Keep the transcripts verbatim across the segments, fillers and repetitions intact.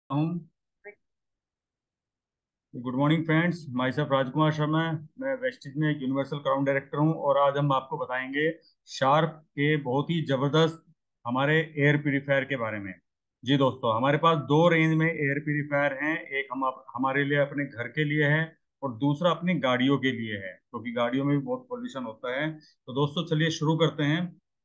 हूँ। Good morning friends, myself Rajkumar Sharma. मैं Vestige में एक यूनिवर्सल क्राउन डायरेक्टर हूँ और आज हम आपको बताएंगे शार्प के बहुत ही जबरदस्त हमारे एयर प्यूरीफायर के बारे में। जी दोस्तों, हमारे पास दो रेंज में एयर प्यूरीफायर हैं। एक हम आप, हमारे लिए अपने घर के लिए है और दूसरा अपनी गाड़ियों के लिए है, क्योंकि गाड़ियों में भी बहुत पोल्यूशन होता है। तो दोस्तों चलिए शुरू करते हैं।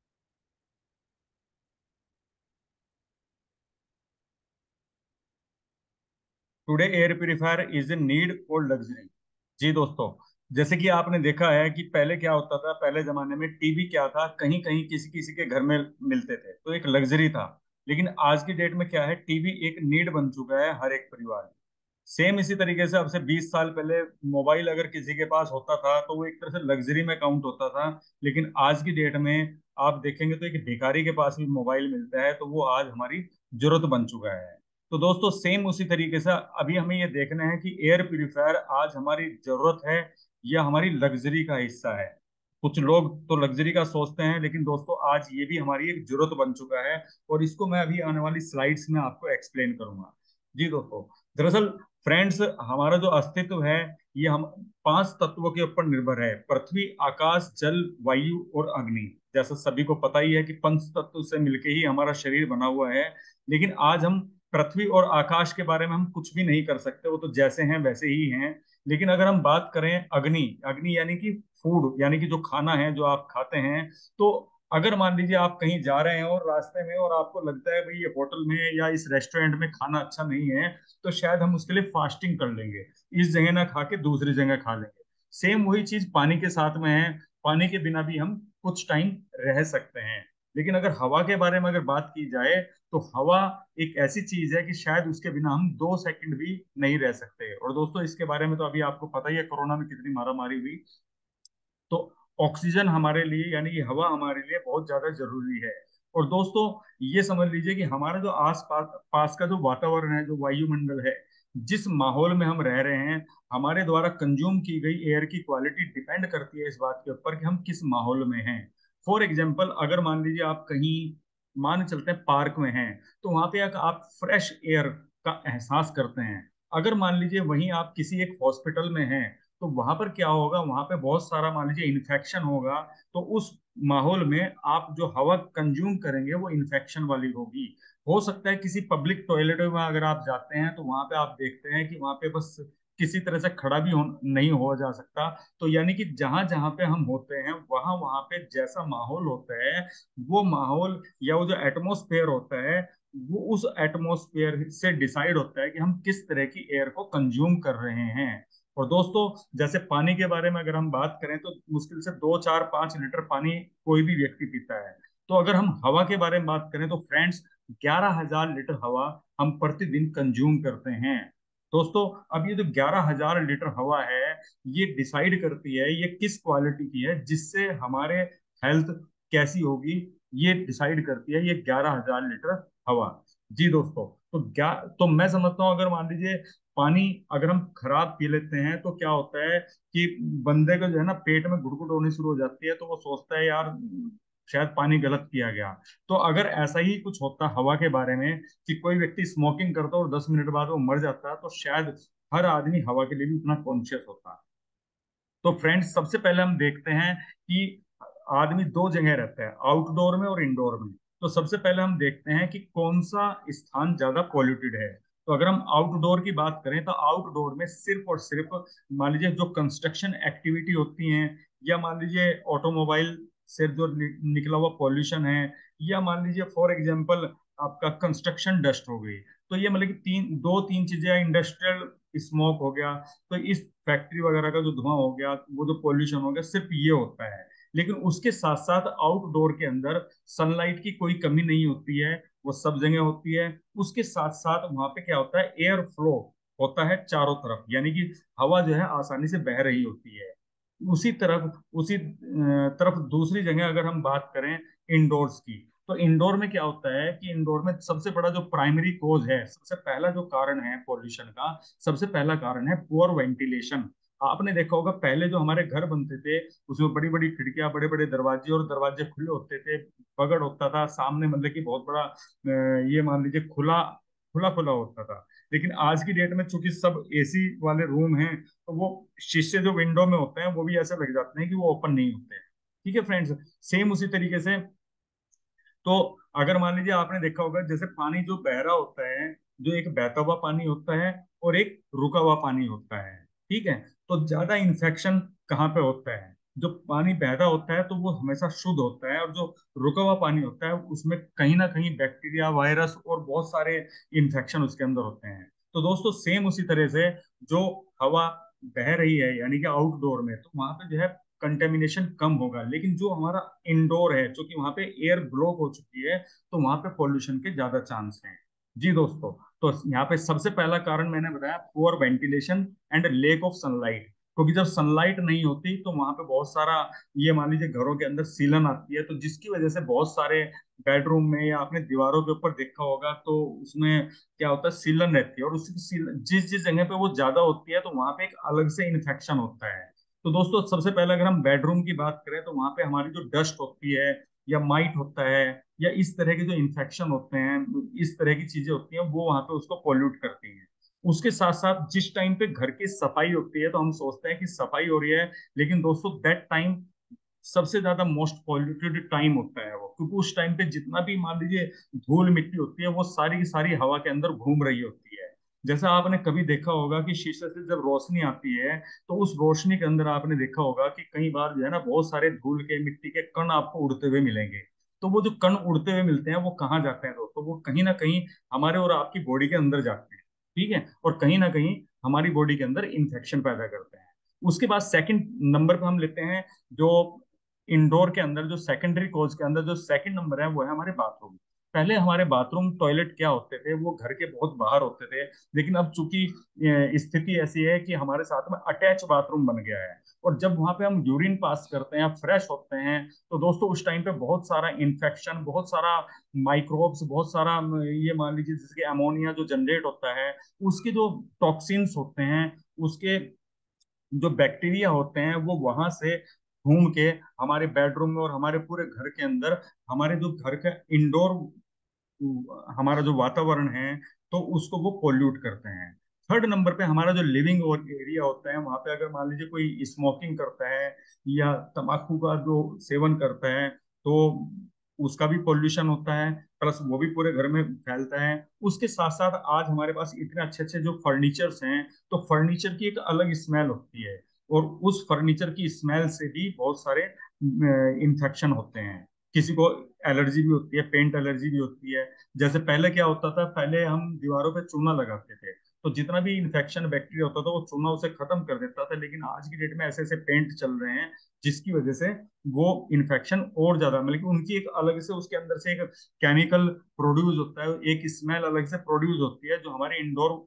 Today air purifier is a need और लग्जरी। जी दोस्तों, जैसे कि आपने देखा है कि पहले क्या होता था। पहले जमाने में टीवी क्या था, कहीं कहीं किसी किसी के घर में मिलते थे, तो एक लग्जरी था। लेकिन आज की डेट में क्या है, टीवी एक नीड बन चुका है हर एक परिवार में। सेम इसी तरीके से अब से बीस साल पहले मोबाइल अगर किसी के पास होता था तो वो एक तरह से लग्जरी में काउंट होता था। लेकिन आज की डेट में आप देखेंगे तो एक भिखारी के पास भी मोबाइल मिलता है, तो वो आज हमारी जरूरत बन चुका है। तो दोस्तों सेम उसी तरीके से अभी हमें ये देखना है कि एयर प्यूरिफायर आज हमारी जरूरत है या हमारी लग्जरी का हिस्सा है। कुछ लोग तो लग्जरी का सोचते हैं, लेकिन दोस्तों आज ये भी हमारी एक जरूरत बन चुका है। और इसको मैं अभी आने वाली स्लाइड्स में आपको एक्सप्लेन करूंगा। जी दोस्तों, दरअसल फ्रेंड्स, हमारा जो अस्तित्व है ये हम पांच तत्वों के ऊपर निर्भर है: पृथ्वी, आकाश, जल, वायु और अग्नि। जैसा सभी को पता ही है कि पंच तत्व से मिलकर ही हमारा शरीर बना हुआ है। लेकिन आज हम पृथ्वी और आकाश के बारे में हम कुछ भी नहीं कर सकते, वो तो जैसे हैं वैसे ही हैं। लेकिन अगर हम बात करें अग्नि, अग्नि यानी कि फूड, यानी कि जो खाना है जो आप खाते हैं, तो अगर मान लीजिए आप कहीं जा रहे हैं और रास्ते में और आपको लगता है भाई ये होटल में या इस रेस्टोरेंट में खाना अच्छा नहीं है, तो शायद हम उसके लिए फास्टिंग कर लेंगे, इस जगह ना खा के दूसरी जगह खा लेंगे। सेम वही चीज पानी के साथ में है। पानी के बिना भी हम कुछ टाइम रह सकते हैं। लेकिन अगर हवा के बारे में अगर बात की जाए, तो हवा एक ऐसी चीज है कि शायद उसके बिना हम दो सेकंड भी नहीं रह सकते। और दोस्तों इसके बारे में तो अभी आपको पता ही है, कोरोना में कितनी मारामारी हुई। तो ऑक्सीजन हमारे लिए यानी कि हवा हमारे लिए बहुत ज्यादा जरूरी है। और दोस्तों ये समझ लीजिए कि हमारा जो आस पास पास का जो वातावरण है, जो वायुमंडल है, जिस माहौल में हम रह रहे हैं, हमारे द्वारा कंज्यूम की गई एयर की क्वालिटी डिपेंड करती है इस बात के ऊपर कि हम किस माहौल में हैं। फॉर एग्जाम्पल, अगर मान लीजिए आप कहीं मान चलते हैं पार्क में हैं, तो वहां पे एक आप फ्रेश एयर का एहसास करते हैं। अगर मान लीजिए वहीं आप किसी एक हॉस्पिटल में हैं, तो वहां पर क्या होगा, वहां पे बहुत सारा मान लीजिए इन्फेक्शन होगा। तो उस माहौल में आप जो हवा कंज्यूम करेंगे वो इन्फेक्शन वाली होगी। हो सकता है किसी पब्लिक टॉयलेट में अगर आप जाते हैं, तो वहां पे आप देखते हैं कि वहां पे बस किसी तरह से खड़ा भी हो, नहीं हुआ जा सकता। तो यानी कि जहां जहां पे हम होते हैं, वहां वहां पे जैसा माहौल होता है, वो माहौल या वो जो एटमोस्फेयर होता है, वो उस एटमोस्फेयर से डिसाइड होता है कि हम किस तरह की एयर को कंज्यूम कर रहे हैं। और दोस्तों जैसे पानी के बारे में अगर हम बात करें, तो मुश्किल से दो चार पांच लीटर पानी कोई भी व्यक्ति पीता है। तो अगर हम हवा के बारे में बात करें, तो फ्रेंड्स ग्यारह हजार लीटर हवा हम प्रतिदिन कंज्यूम करते हैं। दोस्तों अब ये जो ग्यारह हजार लीटर हवा है, ये डिसाइड करती है ये किस क्वालिटी की है, जिससे हमारे हेल्थ कैसी होगी, ये डिसाइड करती है ये ग्यारह हजार लीटर हवा। जी दोस्तों, तो क्या, तो मैं समझता हूँ अगर मान लीजिए पानी अगर हम खराब पी लेते हैं, तो क्या होता है कि बंदे को जो है ना पेट में गुड़गुड़ होनी शुरू हो जाती है, तो वो सोचता है यार शायद पानी गलत पिया गया। तो अगर ऐसा ही कुछ होता हवा के बारे में कि कोई व्यक्ति स्मोकिंग करता और दस मिनट बाद वो मर जाता, तो शायद हर आदमी हवा के लिए भी उतना कॉन्शियस होता। तो फ्रेंड्स सबसे पहले हम देखते हैं कि आदमी दो जगह रहता है, आउटडोर में और इंडोर में। तो सबसे पहले हम देखते हैं कि कौन सा स्थान ज्यादा पॉल्यूटेड है। तो अगर हम आउटडोर की बात करें, तो आउटडोर में सिर्फ और सिर्फ मान लीजिए जो कंस्ट्रक्शन एक्टिविटी होती हैं, या मान लीजिए ऑटोमोबाइल से जो नि, निकला हुआ पॉल्यूशन है, या मान लीजिए फॉर एग्जांपल आपका कंस्ट्रक्शन डस्ट हो गई। तो ये मतलब कि तीन दो तीन चीजें, इंडस्ट्रियल स्मोक हो गया, तो इस फैक्ट्री वगैरह का जो धुआं हो गया, वो जो पोल्यूशन हो गया, सिर्फ ये होता है। लेकिन उसके साथ साथ आउटडोर के अंदर सनलाइट की कोई कमी नहीं होती है, वो सब जगह होती है। उसके साथ साथ वहां पे क्या होता है, एयर फ्लो होता है चारों तरफ, यानी कि हवा जो है आसानी से बह रही होती है। उसी तरफ उसी अ, तरफ दूसरी जगह अगर हम बात करें इंडोर्स की, तो इंडोर में क्या होता है कि इंडोर में सबसे बड़ा जो प्राइमरी कोज है, सबसे पहला जो कारण है पॉल्यूशन का, सबसे पहला कारण है पुअर वेंटिलेशन। आपने देखा होगा पहले जो हमारे घर बनते थे, उसमें बड़ी बड़ी खिड़कियां, बड़े बड़े दरवाजे, और दरवाजे खुले होते थे, बगड़ होता था सामने, मतलब कि बहुत बड़ा अ, ये मान लीजिए खुला खुला खुला होता था। लेकिन आज की डेट में चूंकि सब एसी वाले रूम हैं, तो वो शीशे जो विंडो में होते हैं वो भी ऐसे लग जाते हैं कि वो ओपन नहीं होते हैं। ठीक है फ्रेंड्स। सेम उसी तरीके से, तो अगर मान लीजिए आपने देखा होगा, जैसे पानी जो बह रहा होता है, जो एक बहता हुआ पानी होता है और एक रुका हुआ पानी होता है। ठीक है। तो ज्यादा इन्फेक्शन कहाँ पे होता है? जो पानी बहता होता है तो वो हमेशा शुद्ध होता है, और जो रुका हुआ पानी होता है उसमें कहीं ना कहीं बैक्टीरिया, वायरस और बहुत सारे इन्फेक्शन उसके अंदर होते हैं। तो दोस्तों सेम उसी तरह से, जो हवा बह रही है यानी कि आउटडोर में, तो वहां पे जो है कंटेमिनेशन कम होगा। लेकिन जो हमारा इंडोर है, जो कि वहां पे एयर ब्लॉक हो चुकी है, तो वहां पे पॉल्यूशन के ज्यादा चांस हैं। जी दोस्तों। तो यहाँ पे सबसे पहला कारण मैंने बताया, poor ventilation and lack of sunlight. क्योंकि जब सनलाइट नहीं होती तो वहां पे बहुत सारा, ये मान लीजिए घरों के अंदर सीलन आती है, तो जिसकी वजह से बहुत सारे बेडरूम में या आपने दीवारों के ऊपर देखा होगा, तो उसमें क्या होता है, सीलन रहती है, और उसकी सीलन जिस जिस जगह पे वो ज्यादा होती है, तो वहां पे एक अलग से इन्फेक्शन होता है। तो दोस्तों सबसे पहले अगर हम बेडरूम की बात करें, तो वहां पे हमारी जो डस्ट होती है या माइट होता है, या इस तरह के जो इन्फेक्शन होते हैं, इस तरह की चीजें होती हैं, वो वहां पे उसको पोल्यूट करती हैं। उसके साथ साथ जिस टाइम पे घर की सफाई होती है, तो हम सोचते हैं कि सफाई हो रही है, लेकिन दोस्तों दैट टाइम सबसे ज्यादा मोस्ट पॉल्यूटेड टाइम होता है वो, क्योंकि उस टाइम पे जितना भी मान लीजिए धूल मिट्टी होती है, वो सारी की सारी हवा के अंदर घूम रही होती है। जैसा आपने कभी देखा होगा कि शीशे से जब रोशनी आती है, तो उस रोशनी के अंदर आपने देखा होगा कि कई बार जो है ना, बहुत सारे धूल के, मिट्टी के कण आपको उड़ते हुए मिलेंगे। तो वो जो कण उड़ते हुए मिलते हैं, वो कहाँ जाते हैं दोस्तों? वो कहीं ना कहीं हमारे और आपकी बॉडी के अंदर जाते हैं। ठीक है। और कहीं ना कहीं हमारी बॉडी के अंदर इंफेक्शन पैदा करते हैं। उसके बाद सेकंड नंबर पे हम लेते हैं, जो इंडोर के अंदर जो सेकेंडरी कॉज के अंदर जो सेकंड नंबर है, वो है हमारे बाथरूम। पहले हमारे बाथरूम टॉयलेट क्या होते थे, वो घर के बहुत बाहर होते थे। लेकिन अब चूंकि अ, स्थिति ऐसी है कि हमारे साथ में अटैच बाथरूम बन गया है, और जब वहां पे हम यूरिन पास करते हैं, फ्रेश होते हैं, तो दोस्तों उस टाइम पे बहुत सारा इन्फेक्शन, बहुत सारा माइक्रोब्स, बहुत सारा अम, ये मान लीजिए जैसे कि अमोनिया जो जनरेट होता है, उसके जो टॉक्सिन्स होते हैं, उसके जो बैक्टीरिया होते हैं, वो वहां से घूम के हमारे बेडरूम में और हमारे पूरे घर के अंदर, हमारे जो घर का इंडोर, हमारा जो वातावरण है, तो उसको वो पोल्यूट करते हैं। थर्ड नंबर पे हमारा जो लिविंग और एरिया होता है, वहां पे अगर मान लीजिए कोई स्मोकिंग करता है या तंबाकू का जो सेवन करता है, तो उसका भी पोल्यूशन होता है, प्लस वो भी पूरे घर में फैलता है। उसके साथ साथ आज हमारे पास इतने अच्छे अच्छे जो फर्नीचर्स हैं, तो फर्नीचर की एक अलग स्मेल होती है, और उस फर्नीचर की स्मेल से भी बहुत सारे इन्फेक्शन होते हैं। किसी को एलर्जी भी होती है, पेंट एलर्जी भी होती है। जैसे पहले क्या होता था, पहले हम दीवारों पे चूना लगाते थे, तो जितना भी इन्फेक्शन बैक्टीरिया होता था, वो चूना उसे खत्म कर देता था। लेकिन आज की डेट में ऐसे ऐसे पेंट चल रहे हैं, जिसकी वजह से वो इन्फेक्शन और ज्यादा, मतलब कि उनकी एक अलग से, उसके अंदर से एक केमिकल प्रोड्यूस होता है, एक स्मेल अलग से प्रोड्यूस होती है, जो हमारे इंडोर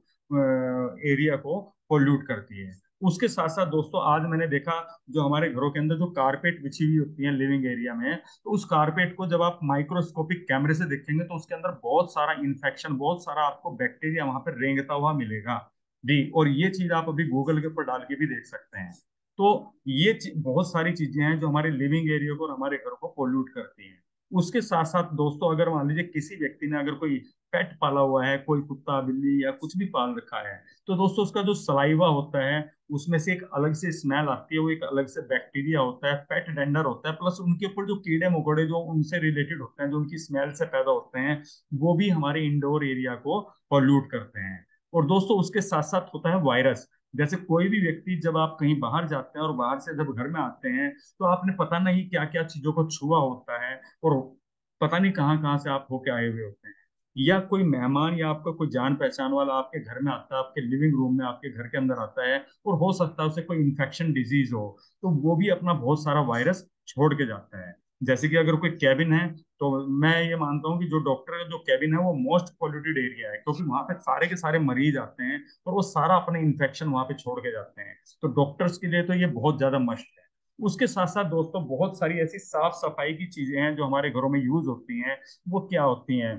एरिया को पोल्यूट करती है। उसके साथ साथ दोस्तों, आज मैंने देखा, जो हमारे घरों के अंदर जो कारपेट बिछी हुई होती है लिविंग एरिया में, तो उस कारपेट को जब आप माइक्रोस्कोपिक कैमरे से देखेंगे, तो उसके अंदर बहुत सारा इन्फेक्शन, बहुत सारा आपको बैक्टीरिया वहां पर रेंगता हुआ मिलेगा। जी। और ये चीज आप अभी गूगल के ऊपर डाल के भी देख सकते हैं। तो ये ची- बहुत सारी चीजें हैं जो हमारे लिविंग एरिया को और हमारे घर को पोल्यूट करती हैं। उसके साथ साथ दोस्तों, अगर मान लीजिए किसी व्यक्ति ने अगर कोई पेट पाला हुआ है, कोई कुत्ता बिल्ली या कुछ भी पाल रखा है, तो दोस्तों उसका जो सलाइवा होता है, उसमें से एक अलग से स्मेल आती है, वो एक अलग से बैक्टीरिया होता है, पेट डेंडर होता है, प्लस उनके ऊपर जो कीड़े मकोड़े जो उनसे रिलेटेड होते हैं, जो उनकी स्मेल से पैदा होते हैं, वो भी हमारे इंडोर एरिया को पॉल्यूट करते हैं। और दोस्तों उसके साथ साथ होता है वायरस। जैसे कोई भी व्यक्ति, जब आप कहीं बाहर जाते हैं और बाहर से जब घर में आते हैं, तो आपने पता नहीं क्या क्या चीजों को छुआ होता है, और पता नहीं कहाँ कहाँ से आप होके आए हुए होते हैं। या कोई मेहमान या आपका कोई जान पहचान वाला आपके घर में आता है, आपके लिविंग रूम में, आपके घर के अंदर आता है, और हो सकता है उसे कोई इन्फेक्शन डिजीज हो, तो वो भी अपना बहुत सारा वायरस छोड़ के जाता है। जैसे कि अगर कोई कैबिन है, तो मैं ये मानता हूँ कि जो डॉक्टर का जो कैबिन है, वो मोस्ट पॉल्यूटेड एरिया है, क्योंकि वहां पे सारे के सारे मरीज आते हैं, और वो सारा अपने इन्फेक्शन वहां पे छोड़ के जाते हैं। तो डॉक्टर्स के लिए तो ये बहुत ज्यादा मस्ट है। उसके साथ साथ दोस्तों, बहुत सारी ऐसी साफ सफाई की चीजें हैं जो हमारे घरों में यूज होती हैं। वो क्या होती हैं?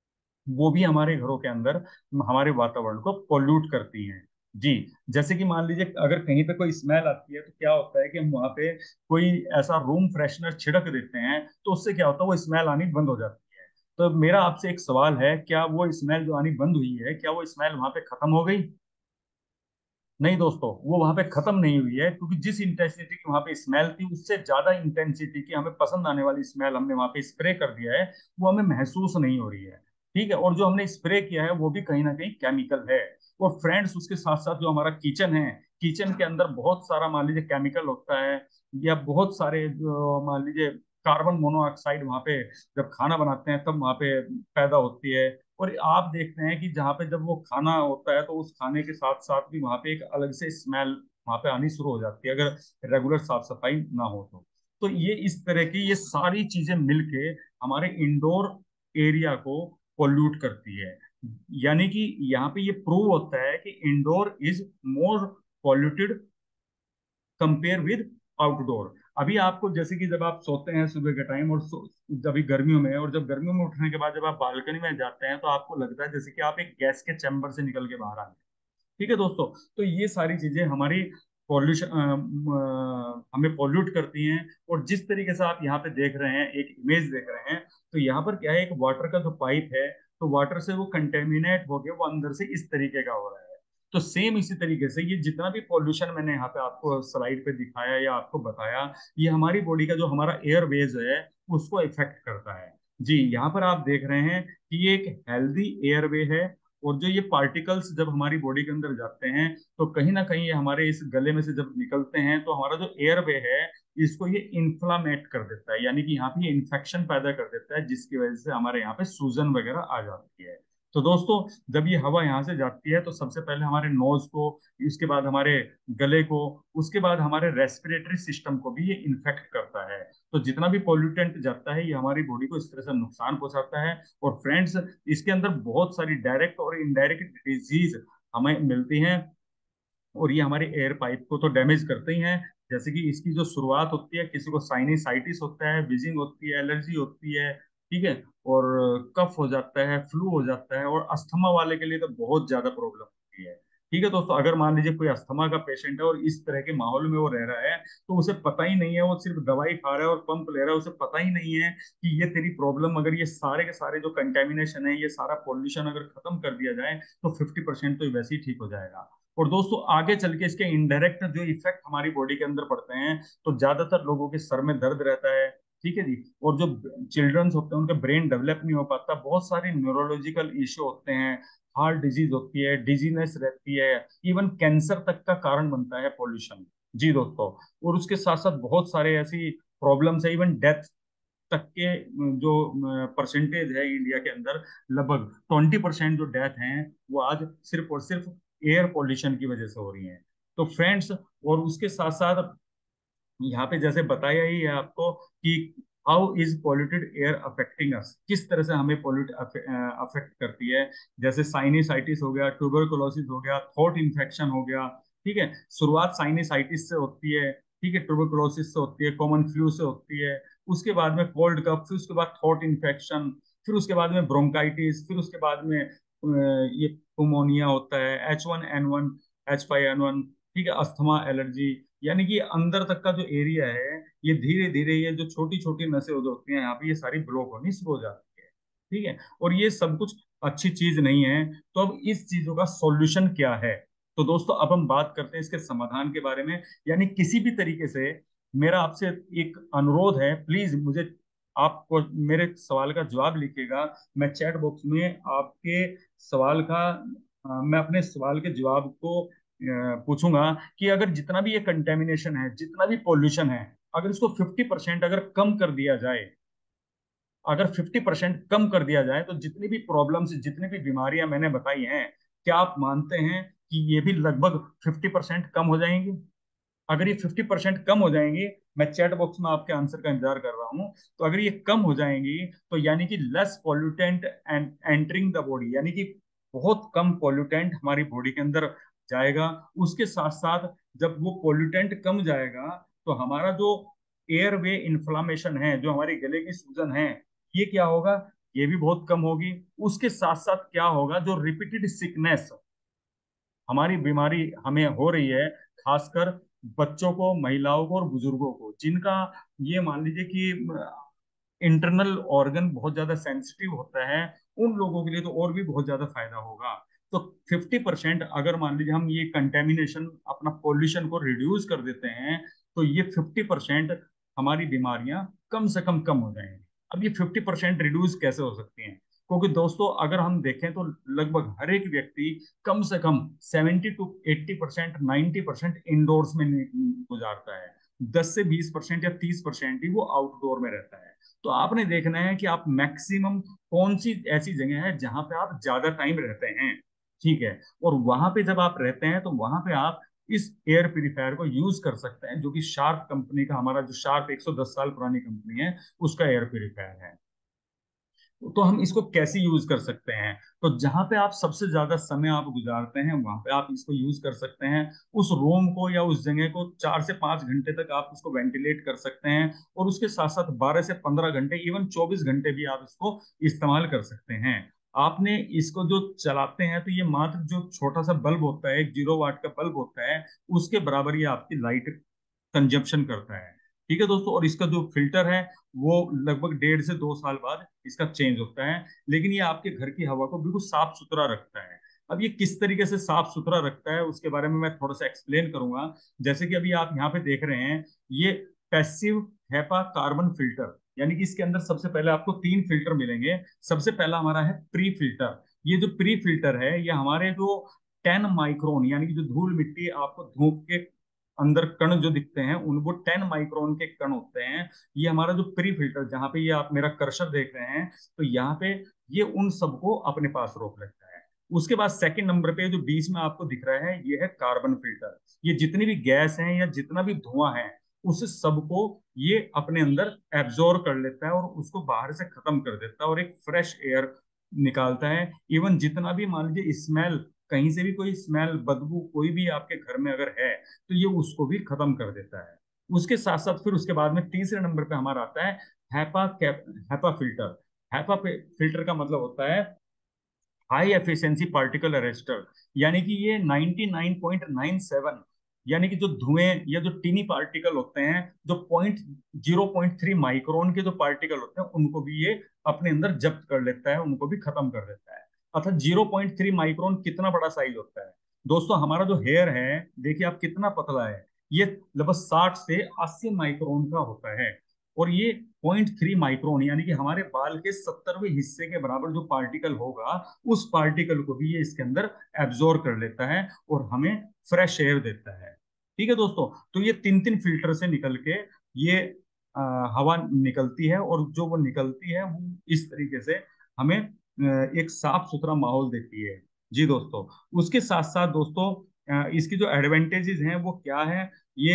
वो भी हमारे घरों के अंदर हमारे वातावरण को पोल्यूट करती हैं। जी। जैसे कि मान लीजिए अगर कहीं पे कोई स्मेल आती है, तो क्या होता है कि हम वहां पे कोई ऐसा रूम फ्रेशनर छिड़क देते हैं, तो उससे क्या होता है, वो स्मेल आनी बंद हो जाती है। तो मेरा आपसे एक सवाल है, क्या वो स्मेल जो आनी बंद हुई है, क्या वो स्मेल वहां पे खत्म हो गई? नहीं दोस्तों, वो वहां पे खत्म नहीं हुई है, क्योंकि जिस इंटेंसिटी की वहां पे स्मेल थी, उससे ज्यादा इंटेंसिटी की हमें पसंद आने वाली स्मेल हमने वहां पे स्प्रे कर दिया है। वो हमें महसूस नहीं हो रही है। ठीक है, और जो हमने स्प्रे किया है वो भी कहीं ना कहीं केमिकल है। और फ्रेंड्स, उसके साथ साथ जो हमारा किचन है, किचन के अंदर बहुत सारा मान लीजिए केमिकल होता है, या बहुत सारे जो मान लीजिए कार्बन मोनोऑक्साइड वहां पे जब खाना बनाते हैं तब वहां पे पैदा होती है। और आप देखते हैं कि जहाँ पे जब वो खाना होता है तो उस खाने के साथ साथ भी वहां पे एक अलग से स्मेल वहां पे आनी शुरू हो जाती है, अगर रेगुलर साफ सफाई ना हो तो। तो ये इस तरह की ये सारी चीजें मिलके हमारे इंडोर एरिया को पोल्यूट करती है। यानी कि यहाँ पे ये प्रूव होता है कि indoor is more polluted compare with outdoor. अभी आपको जैसे कि जब आप सोते हैं सुबह के टाइम, और सो- जब भी गर्मियों में, और जब गर्मियों में उठने के बाद जब आप बालकनी में जाते हैं तो आपको लगता है जैसे कि आप एक गैस के चैम्बर से निकल के बाहर आ गए। ठीक है दोस्तों, तो ये सारी चीजें हमारी पॉल्यूशन हमें पॉल्यूट करती हैं। और जिस तरीके से आप यहाँ पे देख रहे हैं, एक इमेज देख रहे हैं, तो यहाँ पर क्या है, एक वाटर का जो पाइप है, तो वाटर से वो कंटेमिनेट हो गया, वो अंदर से इस तरीके का हो रहा है। तो सेम इसी तरीके से ये जितना भी पॉल्यूशन मैंने यहाँ पे आपको स्लाइड पे दिखाया या आपको बताया, ये हमारी बॉडी का जो हमारा एयरवेज है उसको इफेक्ट करता है। जी, यहाँ पर आप देख रहे हैं कि ये एक हेल्दी एयरवे है। और जो ये पार्टिकल्स जब हमारी बॉडी के अंदर जाते हैं, तो कहीं ना कहीं ये हमारे इस गले में से जब निकलते हैं, तो हमारा जो एयरवे है इसको ये इन्फ्लामेट कर देता है, यानी कि यहाँ पे ये इन्फेक्शन पैदा कर देता है, जिसकी वजह से हमारे यहाँ पे सूजन वगैरह आ जाती है। तो दोस्तों, जब ये हवा यहाँ से जाती है तो सबसे पहले हमारे नोज को, इसके बाद हमारे गले को, उसके बाद हमारे रेस्पिरेटरी सिस्टम को भी ये इन्फेक्ट करता है। तो जितना भी पॉल्यूटेंट जाता है ये हमारी बॉडी को इस तरह से नुकसान पहुंचाता है। और फ्रेंड्स, इसके अंदर बहुत सारी डायरेक्ट और इनडायरेक्ट डिजीज हमें मिलती हैं, और ये हमारे एयर पाइप को तो डैमेज करते ही हैं। जैसे कि इसकी जो शुरुआत होती है, किसी को साइनिसाइटिस होता है, विजिंग होती है, एलर्जी होती है, ठीक है, और कफ हो जाता है, फ्लू हो जाता है, और अस्थमा वाले के लिए तो बहुत ज्यादा प्रॉब्लम होती है। ठीक है दोस्तों, अगर मान लीजिए कोई अस्थमा का पेशेंट है और इस तरह के माहौल में वो रह रहा है, तो उसे पता ही नहीं है, वो सिर्फ दवाई खा रहा है और पंप ले रहा है, उसे पता ही नहीं है कि ये तेरी प्रॉब्लम, अगर ये सारे के सारे जो कंटेमिनेशन है, ये सारा पॉल्यूशन अगर खत्म कर दिया जाए तो फिफ्टी परसेंट तो वैसे ही ठीक हो जाएगा। और दोस्तों, आगे चल के इसके इनडायरेक्ट जो इफेक्ट हमारी बॉडी के अंदर पड़ते हैं, तो ज्यादातर लोगों के सर में दर्द रहता है। ठीक है जी, और जो चिल्ड्रंस होते हैं उनका ब्रेन डेवलप नहीं हो पाता, बहुत सारे न्यूरोलॉजिकल इश्यू होते हैं, हार्ट डिजीज होती है, डिजीनेस रहती है, इवन कैंसर तक का कारण बनता है पॉल्यूशन। जी दोस्तों, और उसके साथ साथ बहुत सारे ऐसी प्रॉब्लम्स है, इवन डेथ तक के जो परसेंटेज है इंडिया के अंदर, लगभग ट्वेंटी परसेंट जो डेथ हैं वो आज सिर्फ और सिर्फ एयर पोल्यूशन की वजह से हो रही हैं। तो फ्रेंड्स, और उसके साथ साथ यहाँ पे जैसे बताया ही है आपको कि how is polluted air affecting us, किस तरह से हमें पॉल्यूट अफेक्ट करती है। जैसे साइनिसाइटिस हो गया, ट्यूबरकुलोसिस हो गया, थ्रोट इन्फेक्शन हो गया। ठीक है, शुरुआत साइनिसाइटिस से होती है, ठीक है, ट्यूबरकुलोसिस से होती है, कॉमन फ्लू से होती है, उसके बाद में कोल्ड कफ, फिर उसके बाद थ्रोट इन्फेक्शन, फिर उसके बाद में ब्रोंकाइटिस, फिर उसके बाद में अ, ये पुमोनिया होता है, H one N one, H five N one. ठीक है, अस्थमा, एलर्जी, यानी कि अंदर तक का जो एरिया है, ये धीरे धीरे ये जो छोटी छोटी नसें जो होती हैं यहाँ पे, ये सारी ब्लॉक होनी शुरू हो जाती है। ठीक है, और ये सब कुछ अच्छी चीज नहीं है। तो अब इस चीजों का सॉल्यूशन क्या है? तो दोस्तों, अब हम बात करते हैं इसके समाधान के बारे में। यानी किसी भी तरीके से मेरा आपसे एक अनुरोध है, प्लीज मुझे, आपको मेरे सवाल का जवाब लिखिएगा। मैं चैट बॉक्स में आपके सवाल का अ, मैं अपने सवाल के जवाब को अ, पूछूंगा कि अगर जितना भी ये कंटेमिनेशन है, जितना भी पॉल्यूशन है, अगर इसको फिफ्टी परसेंट अगर कम कर दिया जाए, अगर फिफ्टी परसेंट कम कर दिया जाए, तो जितनी भी प्रॉब्लम्स, जितनी भी बीमारियां मैंने बताई हैं, क्या आप मानते हैं कि ये भी लगभग फिफ्टी परसेंट कम हो जाएंगी? अगर ये फिफ्टी परसेंट कम हो जाएंगी, मैं चैट बॉक्स में आपके आंसर का इंतजार कर रहा हूं, तो अगर ये कम हो जाएंगी, तो यानी कि less pollutant and entering the body, यानी कि बहुत कम पॉल्यूटेंट हमारी बॉडी के अंदर जाएगा। उसके साथ साथ जब वो पॉल्यूटेंट कम जाएगा, तो हमारा जो एयर वे इन्फ्लामेशन है, जो हमारी गले की सूजन है, ये क्या होगा, ये भी बहुत कम होगी। उसके साथ साथ क्या होगा, जो रिपीटेड सिकनेस हमारी बीमारी हमें हो रही है, खासकर बच्चों को, महिलाओं को और बुजुर्गों को, जिनका ये मान लीजिए कि इंटरनल ऑर्गन बहुत ज्यादा सेंसिटिव होता है, उन लोगों के लिए तो और भी बहुत ज्यादा फायदा होगा। तो फिफ्टी परसेंट अगर मान लीजिए हम ये कंटेमिनेशन अपना पोल्यूशन को रिड्यूस कर देते हैं, तो ये फिफ्टी परसेंट हमारी बीमारियां कम से कम कम हो जाएंगी। अब ये फिफ्टी परसेंट रिड्यूस कैसे हो सकती हैं? क्योंकि दोस्तों अगर हम देखें तो लगभग हर एक व्यक्ति कम से कम seventy to eighty percent ninety percent indoors में गुजारता है, दस से बीस परसेंट या तीस परसेंट ही वो आउटडोर में रहता है। तो आपने देखना है कि आप मैक्सिमम कौन सी ऐसी जगह है जहां पे आप ज्यादा टाइम रहते हैं, ठीक है। और वहां पे जब आप रहते हैं तो वहां पे आप इस एयर प्यूरिफायर को यूज कर सकते हैं, जो कि शार्प कंपनी का, हमारा जो शार्प एक सौ दस साल पुरानी कंपनी है उसका एयर प्यूरिफायर है। तो हम इसको कैसे यूज कर सकते हैं? तो जहां पे आप सबसे ज्यादा समय आप गुजारते हैं वहां पे आप इसको यूज कर सकते हैं। उस रूम को या उस जगह को चार से पांच घंटे तक आप इसको वेंटिलेट कर सकते हैं, और उसके साथ साथ बारह से पंद्रह घंटे, इवन चौबीस घंटे भी आप इसको इस्तेमाल कर सकते हैं। आपने इसको जो चलाते हैं तो ये मात्र जो छोटा सा बल्ब होता है, एक जीरो वाट का बल्ब होता है, उसके बराबर ये आपकी लाइट कंजप्शन करता है। ठीक है दोस्तों, और इसका जो फिल्टर है वो लगभग डेढ़ से दो साल बाद इसका चेंज होता है, लेकिन ये आपके घर की हवा को बिल्कुल साफ सुथरा रखता है। अब ये किस तरीके से साफ सुथरा रखता है उसके बारे में मैं थोड़ा सा एक्सप्लेन करूंगा। जैसे कि अभी आप यहाँ पे देख रहे हैं, ये पैसिव हैपा कार्बन फिल्टर, यानी कि इसके अंदर सबसे पहले आपको तीन फिल्टर मिलेंगे। सबसे पहला हमारा है प्री फिल्टर। ये जो प्री फिल्टर है ये हमारे जो टेन माइक्रोन, यानी कि जो धूल मिट्टी आपको धूप के अंदर कण जो दिखते हैं उन वो टेन माइक्रोन के कण होते हैं। ये हमारा जो प्री फिल्टर, जहां पे ये आप मेरा कर्सर देख रहे हैं, तो यहाँ पे ये उन सबको अपने पास रोक लेता है। उसके बाद सेकंड नंबर पे जो बीच में आपको दिख रहा है ये है कार्बन फिल्टर। ये जितनी भी गैस है या जितना भी धुआं है उस सबको ये अपने अंदर एब्जॉर्ब कर लेता है और उसको बाहर से खत्म कर देता है और एक फ्रेश एयर निकालता है। इवन जितना भी मान लीजिए स्मेल, कहीं से भी कोई स्मेल बदबू कोई भी आपके घर में अगर है तो ये उसको भी खत्म कर देता है। उसके साथ साथ फिर उसके बाद में तीसरे नंबर पे हमारा आता है HEPA cap HEPA filter. HEPA filter का मतलब होता है हाई एफिशिएंसी पार्टिकल अरेस्टर, यानी कि ये ninety nine point nine seven, यानी कि जो धुएं या जो टीनी पार्टिकल होते हैं, जो point zero point three micron के जो पार्टिकल होते हैं उनको भी ये अपने अंदर जब्त कर लेता है, उनको भी खत्म कर देता है। अर्थात जीरो पॉइंट थ्री माइक्रोन कितना बड़ा साइज होता है दोस्तों? हमारा जो हेयर है, देखिए आप कितना पतला है, ये लगभग साठ से अस्सी माइक्रोन का होता है। और ये पॉइंट थ्री माइक्रोन, यानी कि हमारे बाल के सत्तरवें हिस्से के बराबर जो पार्टिकल होगा, उस पार्टिकल को भी ये इसके अंदर एब्जॉर्ब कर लेता है और हमें फ्रेश एयर देता है। ठीक है दोस्तों, तो ये तीन तीन फिल्टर से निकल के ये आ, हवा निकलती है, और जो वो निकलती है वो इस तरीके से हमें आ, एक साफ सुथरा माहौल देती है। जी दोस्तों, उसके साथ साथ दोस्तों आ, इसकी जो एडवांटेजेस हैं वो क्या है? ये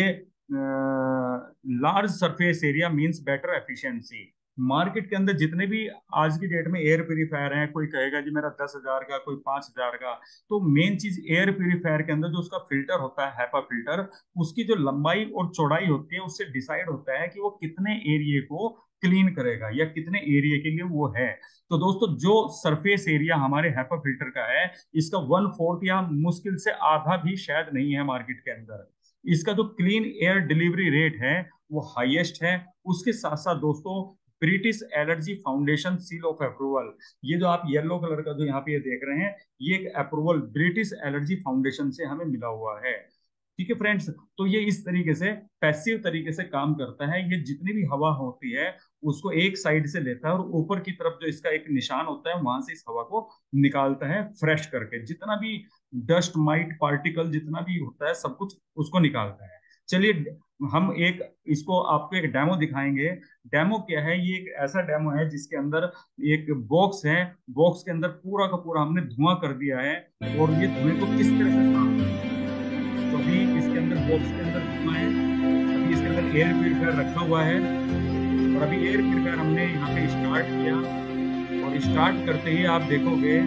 large surface area means better efficiency. Market के अंदर जितने भी आज की डेट में एयर प्यूरिफायर हैं, कोई कहेगा जी मेरा दस हजार का, कोई पांच हजार का, तो मेन चीज एयर प्यूरिफायर के अंदर जो उसका फिल्टर होता है हैपा फिल्टर, उसकी जो लंबाई और चौड़ाई होती है उससे डिसाइड होता है कि वो कितने एरिया को क्लीन करेगा या कितने एरिया के लिए वो है। तो दोस्तों जो सरफेस एरिया हमारे हैपा फिल्टर का है, इसका वन फोर्थ या मुश्किल से आधा भी शायद नहीं है मार्केट के अंदर। इसका जो क्लीन एयर डिलीवरी रेट है वो हाईएस्ट है। उसके साथ साथ दोस्तों British Allergy Foundation seal of approval, ये जो आप येलो कलर का जो यहाँ पे ये देख रहे हैं, ये एक अप्रूवल ब्रिटिश एलर्जी फाउंडेशन से हमें मिला हुआ है। ठीक है फ्रेंड्स, तो ये इस तरीके से पैसिव तरीके से काम करता है। ये जितनी भी हवा होती है उसको एक साइड से लेता है और ऊपर की तरफ जो इसका एक निशान होता है वहां से इस हवा को निकालता है फ्रेश करके, जितना भी डस्ट माइट पार्टिकल जितना भी होता है सब कुछ उसको निकालता है। चलिए हम एक इसको आपको एक डेमो दिखाएंगे। डेमो क्या है? ये एक ऐसा डेमो है जिसके अंदर एक बॉक्स है, बॉक्स के अंदर पूरा का पूरा हमने धुआं कर दिया है और ये धुएं को किस तरह से साफ करना है। तो अभी इसके अंदर बॉक्स के अंदर धुआं है, अभी इसके अंदर एयर प्यूरिफायर रखा हुआ है, और अभी एयर प्यूरिफायर हमने यहाँ पे स्टार्ट किया, और स्टार्ट करते ही आप देखोगे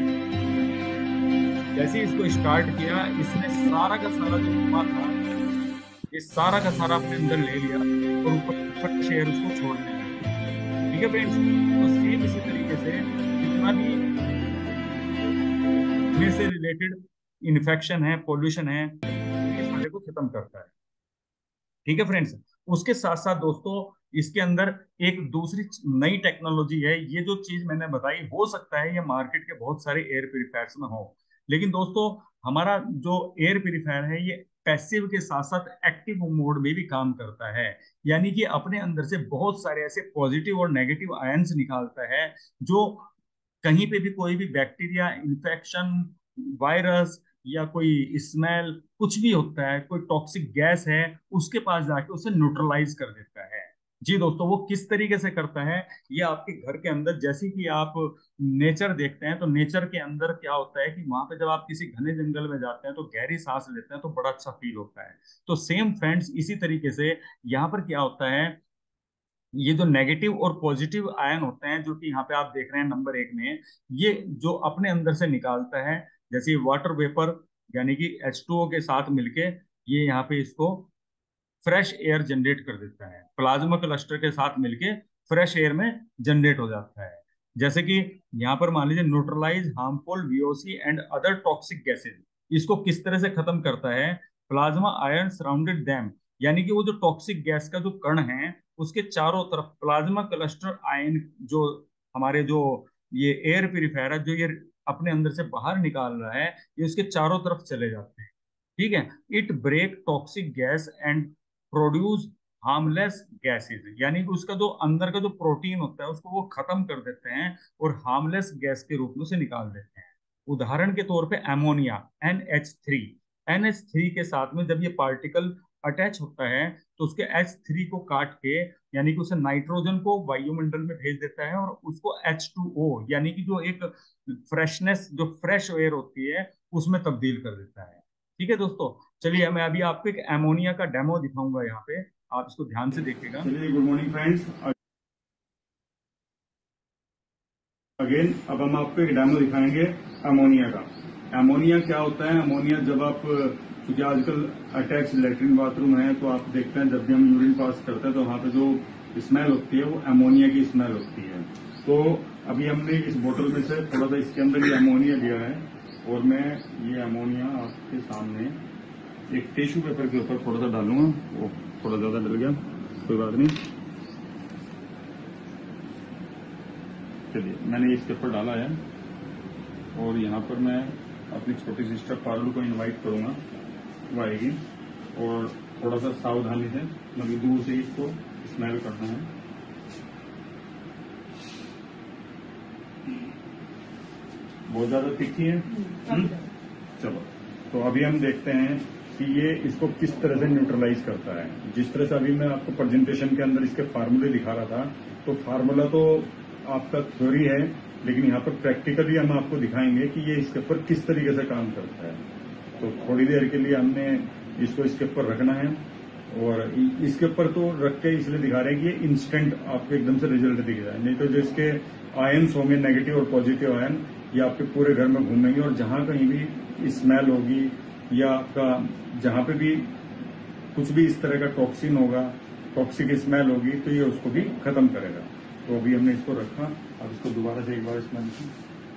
जैसे इसको स्टार्ट किया इसने सारा का सारा जो धुआं था ये सारा का सारा अपने अंदर ले लिया और ऊपर शेयर उसको छोड़ दिया। ठीक है फ्रेंड्स, तो सेम इसी तरीके से जितना भी में से रिलेटेड इन्फेक्शन है, पोल्यूशन है, ये सारे को खत्म करता है। ठीक है फ्रेंड्स, उसके साथ साथ दोस्तों इसके अंदर एक दूसरी नई टेक्नोलॉजी है। ये जो चीज मैंने बताई, हो सकता है ये मार्केट के बहुत सारे एयर प्यूरिफायर्स में हो, लेकिन दोस्तों हमारा जो एयर प्यूरिफायर है ये पैसिव के साथ साथ एक्टिव मोड में भी काम करता है। यानी कि अपने अंदर से बहुत सारे ऐसे पॉजिटिव और नेगेटिव आयंस निकालता है, जो कहीं पे भी कोई भी बैक्टीरिया, इन्फेक्शन, वायरस या कोई स्मेल कुछ भी होता है, कोई टॉक्सिक गैस है, उसके पास जाके उसे न्यूट्रलाइज कर देता है। जी दोस्तों, वो किस तरीके से करता है, ये आपके घर के अंदर जैसे कि आप नेचर देखते हैं, तो नेचर के अंदर क्या होता है कि वहां पे जब आप किसी घने जंगल में जाते हैं तो गहरी सांस लेते हैं तो बड़ा अच्छा फील होता है। तो सेम फ्रेंड्स, इसी तरीके से यहाँ पर क्या होता है, ये जो नेगेटिव और पॉजिटिव आयन होते हैं जो कि यहाँ पे आप देख रहे हैं नंबर एक में, ये जो अपने अंदर से निकालता है, जैसे वाटर वेपर यानी कि एच टू ओ के साथ मिलके ये यहाँ पे इसको फ्रेश एयर जनरेट कर देता है, प्लाज्मा क्लस्टर के साथ मिलके फ्रेश एयर में जनरेट हो जाता है। जैसे कि यहाँ पर मान लीजिए neutralise harmful V O C and other toxic gases, इसको किस तरह से खत्म करता है, प्लाज्मा आयन सराउंडेड दैम, यानी कि वो जो टॉक्सिक गैस का जो कण है उसके चारों तरफ प्लाज्मा क्लस्टर आयन, जो हमारे जो ये एयर प्यूरिफायर है जो ये अपने अंदर से बाहर निकाल रहा है, ये उसके चारों तरफ चले जाते हैं। ठीक है, it break toxic gas and produce harmless gases, यानी कि उसका जो अंदर का जो प्रोटीन होता है उसको वो खत्म कर देते हैं और हार्मलेस गैस के रूप में उसे निकाल देते हैं। उदाहरण के तौर पे ammonia N H three, N H three के साथ में जब ये पार्टिकल अटैच होता है तो उसके एच थ्री को काट के, यानी कि उसे नाइट्रोजन को वायुमंडल में भेज देता है और उसको एच टू ओ यानी कि जो एक फ्रेशनेस, जो फ्रेश एयर होती है उसमें तब्दील कर देता है। ठीक है दोस्तों, चलिए मैं अभी आपको एक एमोनिया का डेमो दिखाऊंगा, यहाँ पे आप इसको ध्यान से देखिएगा। चलिए, गुड मॉर्निंग फ्रेंड्स, अगेन अब हम आपको एक डेमो दिखाएंगे अमोनिया का। अमोनिया क्या होता है, अमोनिया जब आप, क्योंकि आजकल अटैच लेटरिन बाथरूम है तो आप देखते हैं जब भी हम यूरिन पास करते हैं तो वहां पे जो स्मेल होती है वो अमोनिया की स्मेल होती है। तो अभी हमने इस बोतल में से थोड़ा सा इसके अंदर ये अमोनिया लिया है और मैं ये अमोनिया आपके सामने एक टिश्यू पेपर के ऊपर थोड़ा सा डालूंगा, वो थोड़ा ज्यादा डल गया, कोई बात नहीं। चलिए, मैंने इसके ऊपर डाला है और यहाँ पर मैं अपनी छोटी सिस्टर पारुल को इनवाइट करूंगा, वो आएगी और थोड़ा सा सावधानी से मतलब दूर से इसको स्मेल करना है। बहुत ज्यादा तीखी है। चलो, तो अभी हम देखते हैं कि ये इसको किस तरह से न्यूट्रलाइज करता है। जिस तरह से अभी मैं आपको प्रेजेंटेशन के अंदर इसके फार्मूले दिखा रहा था, तो फार्मूला तो आपका थ्योरी है, लेकिन यहाँ पर प्रैक्टिकली हम आपको दिखाएंगे कि ये इसके ऊपर किस तरीके से काम करता है। तो थोड़ी देर के लिए हमने इसको इसके ऊपर रखना है और इसके ऊपर तो रख के इसलिए दिखा रहे हैं कि ये इंस्टेंट आपको एकदम से रिजल्ट दिख जाए, नहीं तो जो इसके आयन्स होंगे नेगेटिव और पॉजिटिव आयन, ये आपके पूरे घर में घूमेंगे और जहां कहीं भी स्मेल होगी या आपका जहां पे भी कुछ भी इस तरह का टॉक्सिन होगा, टॉक्सिक स्मेल होगी, तो ये उसको भी खत्म करेगा। तो अभी हमने इसको रखा, अब इसको दोबारा से एक बार स्मेल की,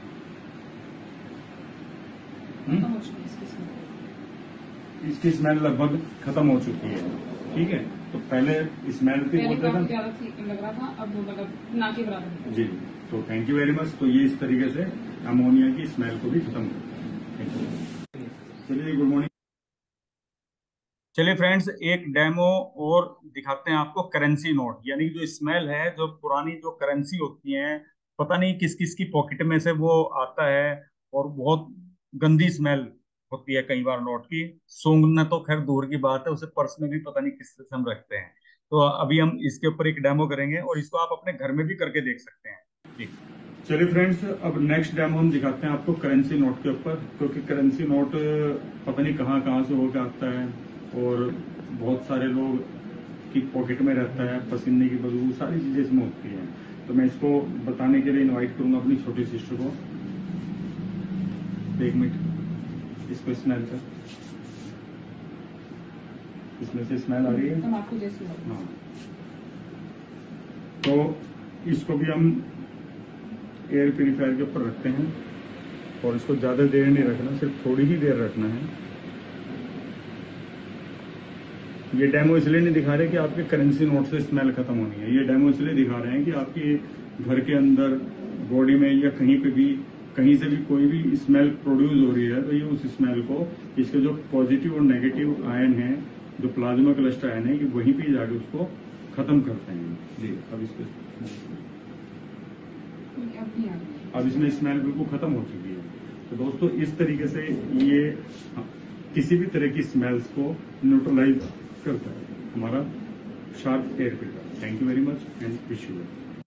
इसकी स्मेल लगभग खत्म हो चुकी है। ठीक है, तो पहले स्मेल भी बोलते थे लग रहा था, अब मतलब ना के बराबर। जी, तो थैंक यू वेरी मच। तो ये इस तरीके से अमोनिया की स्मेल को भी खत्म करता है। चलिए, गुड मॉर्निंग। चलिए फ्रेंड्स, एक डेमो और दिखाते हैं आपको करेंसी नोट, यानी जो स्मेल है, जो पुरानी जो करेंसी होती है, पता नहीं किस किस की पॉकेट में से वो आता है और बहुत गंदी स्मेल होती है कई बार नोट की। सूंघना तो खैर दूर की बात है, उसे पर्स में भी पता नहीं किस तरह से हम रखते हैं। तो अभी हम इसके ऊपर एक डेमो करेंगे और इसको आप अपने घर में भी करके देख सकते हैं। जी, चलिए फ्रेंड्स, अब नेक्स्ट डेमो हम दिखाते हैं आपको करेंसी नोट के ऊपर, क्योंकि करेंसी नोट पता नहीं कहाँ कहाँ से होकर आता है और बहुत सारे लोग की पॉकेट में रहता है, पसीने की बदबू, सारी चीजें इसमें होती हैं। तो मैं इसको बताने के लिए इनवाइट करूंगा अपनी छोटी सिस्टर को। एक मिनट, इसको स्मेल कर, इसमें से स्मेल आ रही है आपको जैसी। हाँ, तो इसको भी हम एयर प्यूरिफायर के ऊपर रखते हैं और इसको ज्यादा देर नहीं रखना, सिर्फ थोड़ी ही देर रखना है। ये डेमो इसलिए नहीं दिखा रहे कि आपके करेंसी नोट से स्मेल खत्म होनी है, ये डेमो इसलिए दिखा रहे हैं कि आपके घर के अंदर, बॉडी में या कहीं पे भी, कहीं से भी कोई भी स्मेल प्रोड्यूस हो रही है तो ये उस स्मेल को, इसके जो पॉजिटिव और नेगेटिव आयन है, जो प्लाज्मा क्लस्टर आयन है, ये वहीं पे जाके उसको खत्म करते हैं। जी अब इसके अब इसमें स्मेल बिल्कुल खत्म हो चुकी है। तो दोस्तों इस तरीके से ये किसी भी तरह की स्मेल्स को न्यूट्रलाइज करता है हमारा Sharp air filter. Thank you very much and wish you.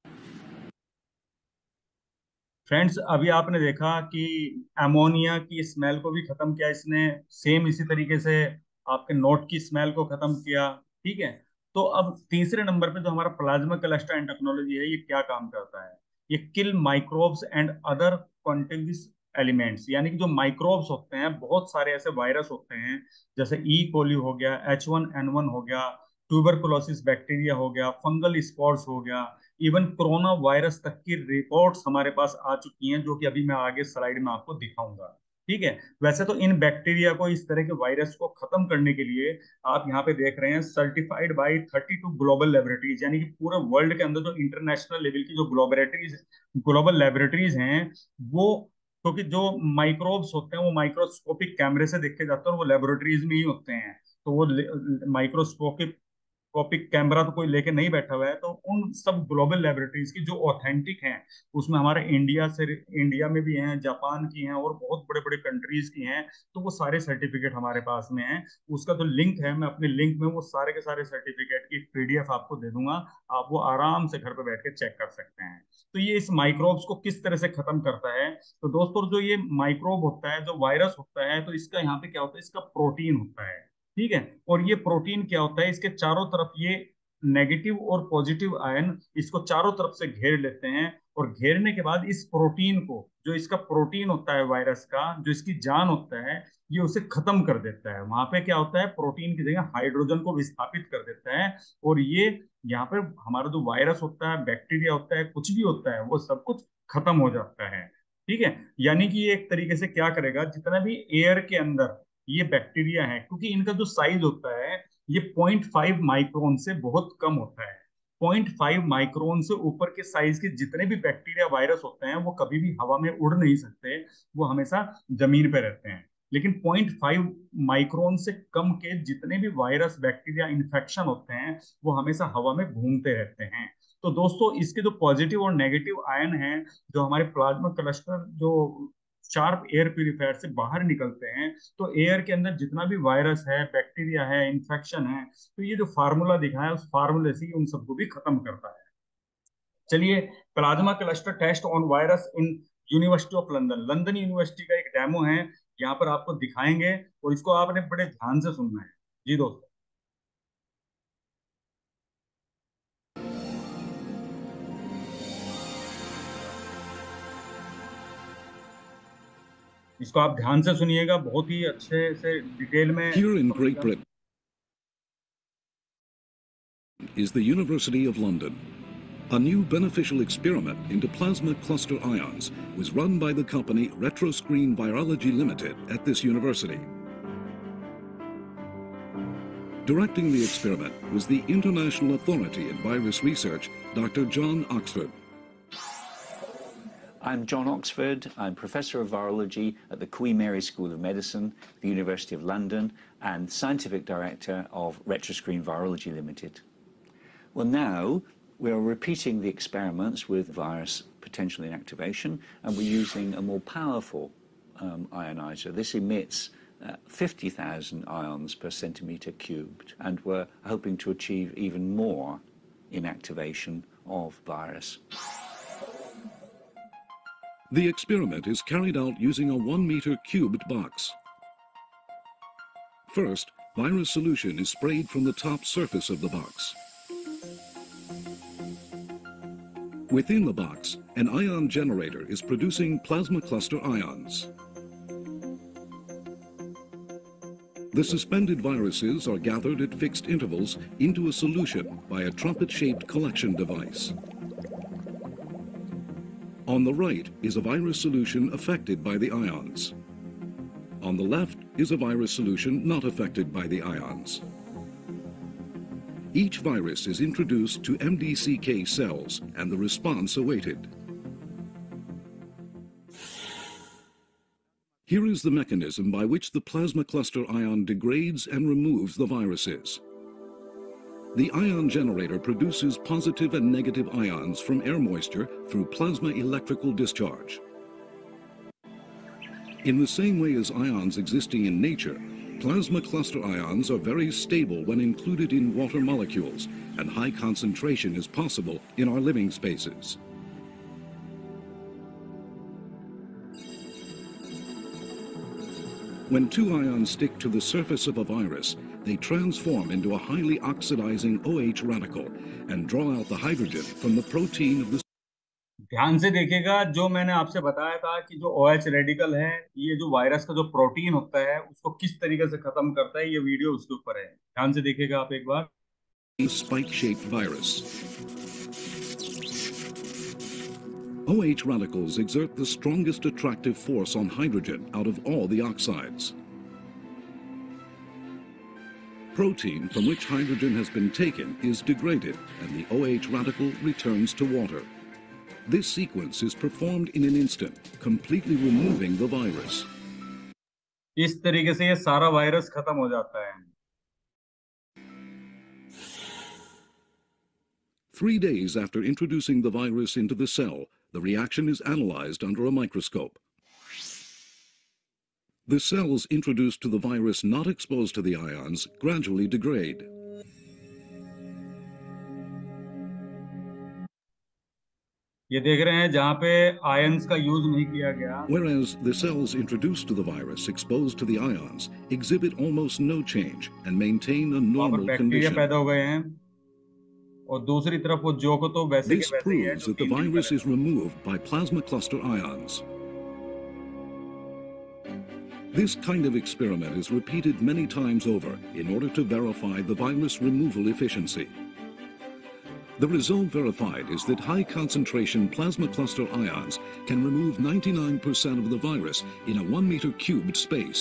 Friends अभी आपने देखा कि अमोनिया की स्मेल को भी खत्म किया इसने, सेम इसी तरीके से आपके नोट की स्मेल को खत्म किया। ठीक है, तो अब तीसरे नंबर पे जो हमारा प्लाज्मा क्लस्टर एंड टेक्नोलॉजी है, ये क्या काम करता है? ये kill microbes and other contagious elements, यानी कि जो माइक्रोब्स होते हैं, बहुत सारे ऐसे वायरस होते हैं, जैसे ई कोली हो गया, एच वन एन वन हो गया, ट्यूबरकुलोसिस बैक्टीरिया हो गया, फंगल स्पॉर्स हो गया, इवन कोरोना वायरस तक की रिपोर्ट्स हमारे पास आ चुकी हैं, जो कि अभी मैं आगे स्लाइड में आपको दिखाऊंगा। ठीक है, वैसे तो इन बैक्टीरिया को, इस तरह के वायरस को खत्म करने के लिए आप यहाँ पे देख रहे हैं certified by thirty two global laboratories, यानी कि पूरे वर्ल्ड के अंदर जो इंटरनेशनल लेवल की जो ग्लोबरेटरीज ग्लोबल लेबोरेटरीज हैं, वो, क्योंकि जो माइक्रोब्स होते हैं वो माइक्रोस्कोपिक कैमरे से देखे जाते हैं और वो लेबोरेटरीज में ही होते हैं, तो वो माइक्रोस्कोपिक कॉपिक कैमरा तो कोई लेके नहीं बैठा हुआ है, तो उन सब ग्लोबल लेबोरेटरीज की जो ऑथेंटिक हैं, उसमें हमारे इंडिया से, इंडिया में भी हैं, जापान की हैं और बहुत बड़े बड़े कंट्रीज की हैं, तो वो सारे सर्टिफिकेट हमारे पास में हैं। उसका जो लिंक है, मैं अपने लिंक में वो सारे के सारे सर्टिफिकेट की पीडीएफ आपको दे दूंगा, आप वो आराम से घर पे बैठ के चेक कर सकते हैं। तो ये इस माइक्रोब्स को किस तरह से खत्म करता है, तो दोस्तों जो ये माइक्रोब होता है, जो वायरस होता है, तो इसका यहाँ पे क्या होता है, इसका प्रोटीन होता है। ठीक है, और ये प्रोटीन क्या होता है, इसके चारों तरफ ये नेगेटिव और पॉजिटिव आयन इसको चारों तरफ से घेर लेते हैं, और घेरने के बाद इस प्रोटीन को, जो इसका प्रोटीन होता है वायरस का, जो इसकी जान होता है, ये उसे खत्म कर देता है। वहां पे क्या होता है, प्रोटीन की जगह हाइड्रोजन को विस्थापित कर देता है, और ये यहाँ पे हमारा जो वायरस होता है, बैक्टीरिया होता है, कुछ भी होता है, वो सब कुछ खत्म हो जाता है। ठीक है, यानी कि ये एक तरीके से क्या करेगा, जितना भी एयर के अंदर ये बैक्टीरिया है, क्योंकि इनका जो साइज होता है ये पॉइंट फाइव माइक्रोन से बहुत कम होता है, पॉइंट फाइव माइक्रोन से ऊपर के साइज के जितने भी बैक्टीरिया वायरस होते हैं वो कभी भी हवा में उड़ नहीं सकते, वो हमेशा जमीन पे रहते हैं। लेकिन पॉइंट फाइव माइक्रोन से कम के जितने भी वायरस बैक्टीरिया इन्फेक्शन होते हैं वो हमेशा हवा में घूमते रहते हैं। तो दोस्तों इसके जो पॉजिटिव और नेगेटिव आयन हैं, जो हमारे प्लाज्मा क्लस्टर जो शार्प एयर प्यूरिफायर से बाहर निकलते हैं, तो एयर के अंदर जितना भी वायरस है, बैक्टीरिया है, इन्फेक्शन है, तो ये जो फार्मूला दिखा है उस फार्मूले से उन सबको भी खत्म करता है। चलिए, plasma cluster test on virus in University of London, London University का एक डेमो है, यहाँ पर आपको दिखाएंगे और इसको आपने बड़े ध्यान से सुनना है। जी दोस्तों, इसको आप ध्यान से सुनिएगा, बहुत ही अच्छे से डिटेल में। Here in Great Britain is the University of London. A new beneficial experiment into plasma cluster ions was run by the company Retroscreen Virology Limited at this university. Directing the experiment was the International Authority in Virus Research, Doctor John Oxford. I'm John Oxford. I'm Professor of Virology at the Queen Mary School of Medicine, the University of London, and Scientific Director of Retroscreen Virology Limited. Well, now we are repeating the experiments with virus potential inactivation, and we're using a more powerful um, ionizer. This emits uh, fifty thousand ions per centimetre cubed, and we're hoping to achieve even more inactivation of virus. The experiment is carried out using a one meter cubed box. First, virus solution is sprayed from the top surface of the box. Within the box, an ion generator is producing plasma cluster ions. The suspended viruses are gathered at fixed intervals into a solution by a trumpet-shaped collection device. On the right is a virus solution affected by the ions. On the left is a virus solution not affected by the ions. Each virus is introduced to M D C K cells and the response awaited. Here is the mechanism by which the plasma cluster ion degrades and removes the viruses. The ion generator produces positive and negative ions from air moisture through plasma electrical discharge. In the same way as ions existing in nature, plasma cluster ions are very stable when included in water molecules, and high concentration is possible in our living spaces. When two ions stick to the surface of a virus, they transform into a highly oxidizing OH radical and draw out the hydrogen from the protein of the. ध्यान से देखिएगा, जो मैंने आपसे बताया था कि जो OH रेडिकल है, ये जो वायरस का जो प्रोटीन होता है उसको किस तरीके से खत्म करता है, ये वीडियो उसके ऊपर है। ध्यान से देखिएगा आप एक बार। Spike-shaped virus. OH radicals exert the strongest attractive force on hydrogen out of all the oxides. Protein from which hydrogen has been taken is degraded and the OH radical returns to water. This sequence is performed in an instant, completely removing the virus. इस तरीके से ये सारा virus खत्म हो जाता है। Three days after introducing the virus into the cell, the reaction is analyzed under a microscope. The cells introduced to the virus not exposed to the ions gradually degrade. ये देख रहे हैं जहां पे आयंस का यूज नहीं किया गया। Whereas the cells introduced to the virus exposed to the ions exhibit almost no change and maintain a normal condition. पैदा हो गए हैं और दूसरी तरफ वो जो को तो वैसे This के वैसे ही है। proves that the virus is removed by plasma cluster ions. This kind of experiment is repeated many times over in order to verify the virus removal efficiency. The result verified is that high concentration plasma cluster ions can remove ninety-nine percent of the virus in a one meter cubed space.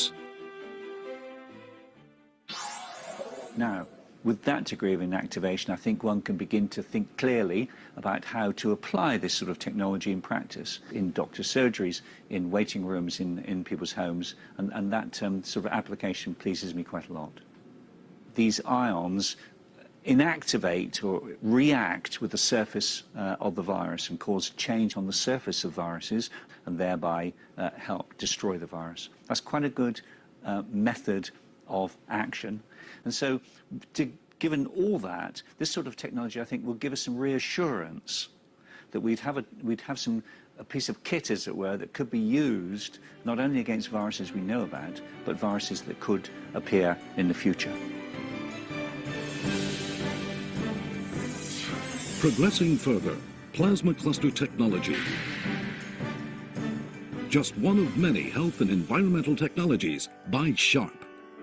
Now, with that degree of inactivation, I think one can begin to think clearly about how to apply this sort of technology in practice, in doctor surgeries, in waiting rooms, in, in people's homes, and, and that um, sort of application pleases me quite a lot. These ions inactivate or react with the surface uh, of the virus and cause change on the surface of viruses and thereby uh, help destroy the virus. That's quite a good uh, method of action. And so, to, given all that, this sort of technology, I think, will give us some reassurance that we'd have, a, we'd have some, a piece of kit, as it were, that could be used not only against viruses we know about, but viruses that could appear in the future. Progressing further, plasma cluster technology. Just one of many health and environmental technologies by Sharp.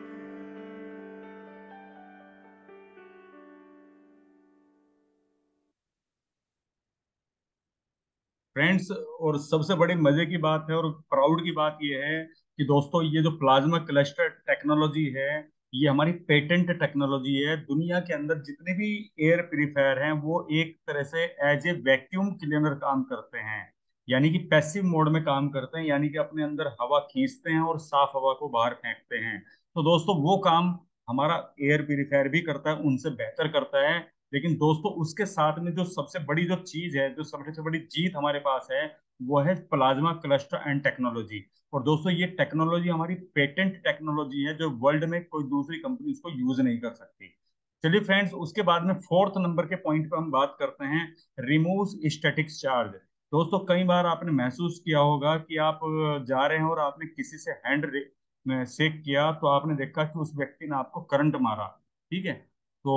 Friends, और सबसे बड़ी मजे की बात है और proud की बात यह है कि दोस्तों, ये जो प्लाज्मा क्लस्टर टेक्नोलॉजी है, ये हमारी पेटेंट टेक्नोलॉजी है। दुनिया के अंदर जितने भी एयर प्यूरिफायर हैं वो एक तरह से एज ए वैक्यूम क्लीनर काम करते हैं, यानी कि पैसिव मोड में काम करते हैं, यानी कि अपने अंदर हवा खींचते हैं और साफ हवा को बाहर फेंकते हैं। तो दोस्तों, वो काम हमारा एयर प्यूरिफायर भी करता है, उनसे बेहतर करता है। लेकिन दोस्तों, उसके साथ में जो सबसे बड़ी जो चीज है, जो सबसे बड़ी जीत हमारे पास है, वो है प्लाज्मा क्लस्टर एंड टेक्नोलॉजी। और दोस्तों, ये टेक्नोलॉजी हमारी पेटेंट टेक्नोलॉजी है, जो वर्ल्ड में कोई दूसरी कंपनी उसको यूज नहीं कर सकती। चलिए फ्रेंड्स, उसके बाद में फोर्थ नंबर के पॉइंट पे हम बात करते हैं, रिमूव्स स्टैटिक चार्ज। दोस्तों, कई बार आपने महसूस किया होगा कि आप जा रहे हैं और आपने किसी से हैंड शेक किया, तो आपने देखा कि उस व्यक्ति ने आपको करंट मारा, ठीक है। तो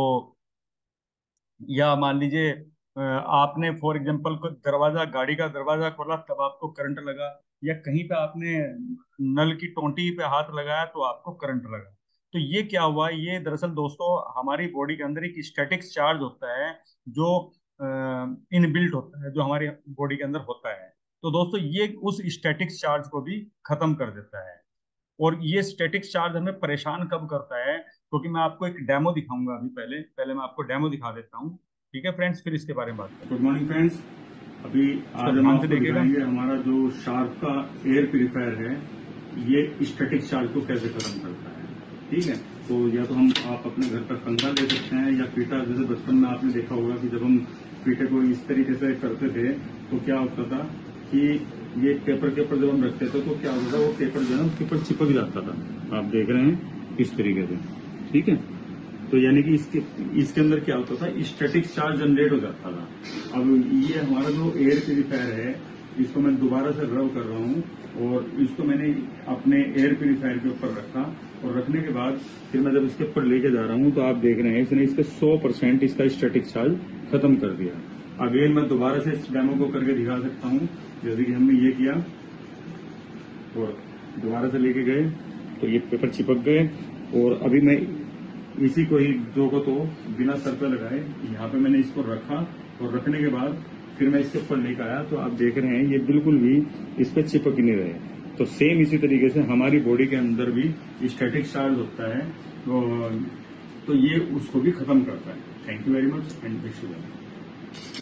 या मान लीजिए आपने फॉर एग्जांपल कोई दरवाजा, गाड़ी का दरवाजा खोला, तब आपको करंट लगा, या कहीं पे आपने नल की टोंटी पे हाथ लगाया तो आपको करंट लगा। तो ये क्या हुआ? ये दरअसल दोस्तों हमारी बॉडी के अंदर एक स्टैटिक चार्ज होता है, जो इनबिल्ट होता है, जो हमारी बॉडी के अंदर होता है। तो दोस्तों, ये उस स्टैटिक चार्ज को भी खत्म कर देता है। और ये स्टैटिक चार्ज हमें परेशान कब करता है? क्योंकि मैं आपको एक डेमो दिखाऊंगा अभी। पहले पहले मैं आपको डेमो दिखा देता हूँ, ठीक है फ्रेंड्स, फिर इसके बारे में बात करें। गुड मॉर्निंग फ्रेंड्स, अभी इसको आज हम ध्यान से आपको देखिएगा। दिखाएंगे हमारा जो शार्प का एयर प्यूरिफायर है ये स्टैटिक चार्ज को कैसे खत्म करता है। ठीक है, तो या तो हम आप अपने घर पर कंघा ले सकते हैं या फीटा, जैसे बचपन में आपने देखा होगा कि जब हम फीटे को इस तरीके से करते थे तो क्या होता था कि ये पेपर के ऊपर जब हम रखते थे तो क्या होता था, वो पेपर जो है उसके ऊपर चिपक जाता था। आप देख रहे हैं इस तरीके से। ठीक है, तो यानी कि इसके इसके अंदर क्या होता था, स्टैटिक चार्ज जनरेट हो जाता था। अब ये हमारा जो एयर प्यूरिफायर है इसको मैं दोबारा से रब कर रहा हूँ और इसको मैंने अपने एयर प्यूरिफायर के ऊपर रखा और रखने के बाद फिर मैं जब इसके ऊपर लेके जा रहा हूँ तो आप देख रहे हैं इसने इसके सौ परसेंट इसका स्टैटिक चार्ज खत्म कर दिया। अगेन मैं दोबारा से इस डेमो को करके दिखा सकता हूँ, जैसे कि हमने ये किया और दोबारा से लेके गए तो ये पेपर चिपक गए और अभी मैं इसी को ही जो को तो बिना सर पे लगाए यहाँ पे मैंने इसको रखा और रखने के बाद फिर मैं इसके ऊपर लेकर आया तो आप देख रहे हैं ये बिल्कुल भी इस पे चिपक ही नहीं रहे। तो सेम इसी तरीके से हमारी बॉडी के अंदर भी स्टैटिक चार्ज होता है, तो, तो ये उसको भी खत्म करता है। Thank you very much and wish you well.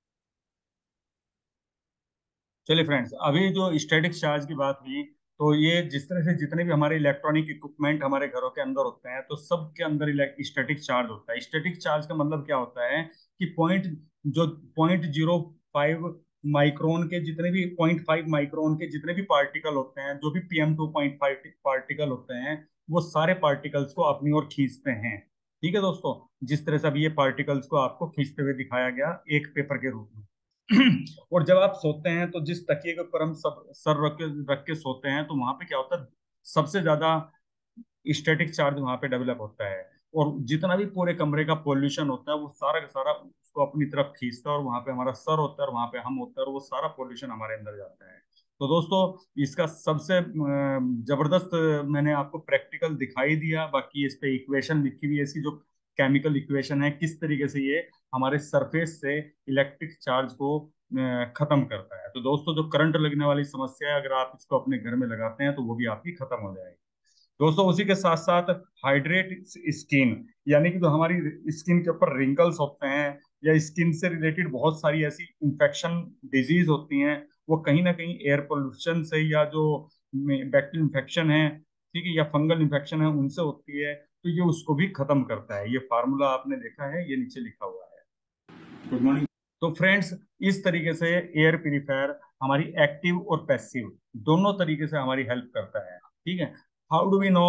चलिए फ्रेंड्स, अभी जो स्टैटिक चार्ज की बात हुई, तो ये जिस तरह से जितने भी हमारे इलेक्ट्रॉनिक इक्विपमेंट हमारे घरों के अंदर होते हैं तो सब के अंदर स्टैटिक चार्ज होता है। स्टैटिक चार्ज का मतलब क्या होता है कि पॉइंट जो पॉइंट जीरो फाइव माइक्रोन के जितने भी पॉइंट फाइव माइक्रोन के जितने भी पार्टिकल होते हैं, जो भी PM two point five particle होते हैं, वो सारे पार्टिकल्स को अपनी ओर खींचते हैं। ठीक है दोस्तों, जिस तरह से अभी ये पार्टिकल्स को आपको खींचते हुए दिखाया गया एक पेपर के रूप में। और जब आप सोते हैं तो जिस तकिए के ऊपर हम सब सर रख के रख के सोते हैं तो वहां पे क्या होता है, सबसे ज्यादा स्टैटिक चार्ज वहां पे डेवलप होता है और जितना भी पूरे कमरे का पोल्यूशन होता है वो सारा का सारा उसको अपनी तरफ खींचता है और वहां पे हमारा सर होता है और वहां पे हम होते हैं और वो सारा पोल्यूशन हमारे अंदर जाता है। तो दोस्तों, इसका सबसे अम, जबरदस्त मैंने आपको प्रैक्टिकल दिखाई दिया। बाकी इस पे इक्वेशन लिखी हुई है, इसकी जो केमिकल इक्वेशन है, किस तरीके से ये हमारे सरफेस से इलेक्ट्रिक चार्ज को अ, खत्म करता है। तो दोस्तों, जो करंट लगने वाली समस्या है, अगर आप इसको अपने घर में लगाते हैं तो वो भी आपकी खत्म हो जाएगी। दोस्तों, उसी के साथ साथ हाइड्रेट स्किन, यानी कि जो हमारी स्किन के ऊपर रिंकल्स होते हैं या स्किन से रिलेटेड बहुत सारी ऐसी इंफेक्शन डिजीज होती हैं, वो कहीं ना कहीं एयर पोल्यूशन से या जो बैक्टीरियल इन्फेक्शन है, ठीक है, या फंगल इन्फेक्शन है, उनसे होती है। तो ये उसको भी खत्म करता है। ये फार्मूला आपने देखा है, ये नीचे लिखा हुआ है। Good morning. तो फ्रेंड्स, इस तरीके से एयर प्यूरिफायर हमारी एक्टिव और पैसिव दोनों तरीके से हमारी हेल्प करता है। ठीक है, how do we know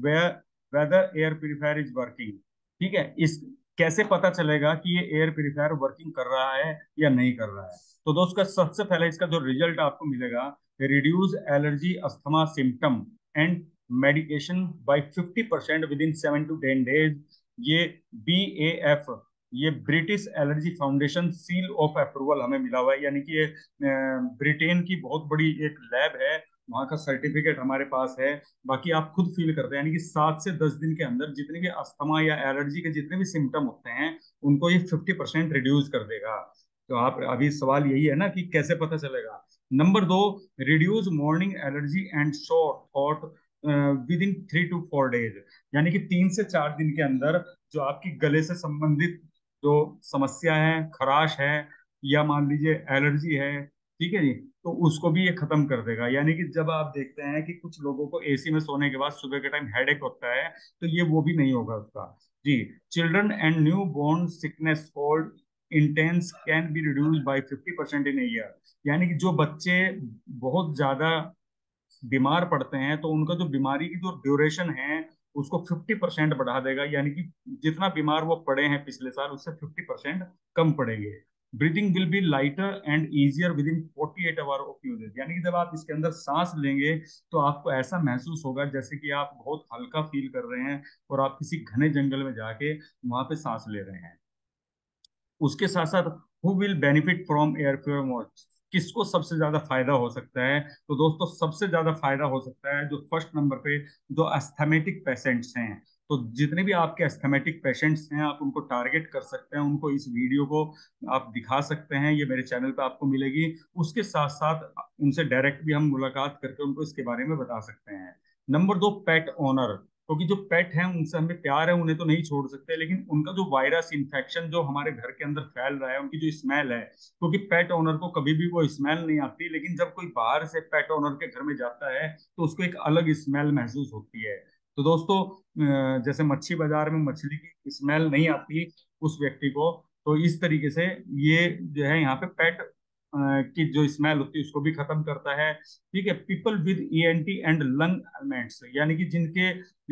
whether air purifier is working. ठीक है, इस कैसे पता चलेगा कि ये एयर प्यूरिफायर वर्किंग कर रहा है या नहीं कर रहा है। तो दोस्तों, सबसे पहले इसका जो रिजल्ट आपको मिलेगा, reduce allergy asthma symptom and medication by fifty percent within seven to ten days. ये बी ए एफ, ये British Allergy Foundation seal of approval हमें मिला हुआ है, यानी कि ये ब्रिटेन की बहुत बड़ी एक लैब है, वहां का सर्टिफिकेट हमारे पास है। बाकी आप खुद फील करते हैं, यानी कि सात से दस दिन के अंदर जितने भी अस्थमा या एलर्जी के जितने भी सिम्टम होते हैं उनको ये फिफ्टी परसेंट रिड्यूस कर देगा। तो आप अभी सवाल यही है ना कि कैसे पता चलेगा। नंबर दो, reduce morning allergy and sore थॉट within three to four days, यानी कि तीन से चार दिन के अंदर जो आपकी गले से संबंधित जो समस्या है, खराश है या मान लीजिए एलर्जी है, ठीक है जी, तो उसको भी ये खत्म कर देगा। यानी कि जब आप देखते हैं कि कुछ लोगों को एसी में सोने के बाद सुबह के टाइम हेडेक होता है, तो ये वो भी नहीं होगा उसका जी। Children and newborn sickness cold intense can be reduced by fifty percent in year, यानी कि जो बच्चे बहुत ज्यादा बीमार पड़ते हैं तो उनका जो बीमारी की जो ड्यूरेशन है उसको फिफ्टी परसेंट बढ़ा देगा, यानी कि जितना बीमार वो पड़े हैं पिछले साल उससे फिफ्टी परसेंट कम पड़ेंगे। Breathing will be lighter and easier within forty eight hour of usage, यानी कि जब आप इसके अंदर सांस लेंगे तो आपको ऐसा महसूस होगा जैसे कि आप बहुत हल्का फील कर रहे हैं और आप किसी घने जंगल में जाके वहां पे सांस ले रहे हैं। उसके साथ साथ who will benefit from air pure, किसको सबसे ज्यादा फायदा हो सकता है। तो दोस्तों, सबसे ज्यादा फायदा हो सकता है जो फर्स्ट नंबर पे जो अस्थमेटिक पेशेंट्स हैं। तो जितने भी आपके अस्थमेटिक पेशेंट्स हैं आप उनको टारगेट कर सकते हैं, उनको इस वीडियो को आप दिखा सकते हैं, ये मेरे चैनल पे आपको मिलेगी। उसके साथ साथ उनसे डायरेक्ट भी हम मुलाकात करके उनको इसके बारे में बता सकते हैं। नंबर दो, पेट ओनर। क्योंकि जो पेट हैं उनसे हमें प्यार है, उन्हें तो नहीं छोड़ सकते, लेकिन उनका जो वायरस इन्फेक्शन जो हमारे घर के अंदर फैल रहा है, उनकी जो स्मेल है, क्योंकि पेट ओनर को कभी भी वो स्मेल नहीं आती, लेकिन जब कोई बाहर से पेट ओनर के घर में जाता है तो उसको एक अलग स्मेल महसूस होती है। तो दोस्तों अ, जैसे मच्छी बाजार में मछली की स्मेल नहीं आती उस व्यक्ति को, तो इस तरीके से ये जो है यहाँ पे पेट की जो स्मेल होती है उसको भी खत्म करता है। ठीक है, people with ENT and lung elements, यानी कि जिनके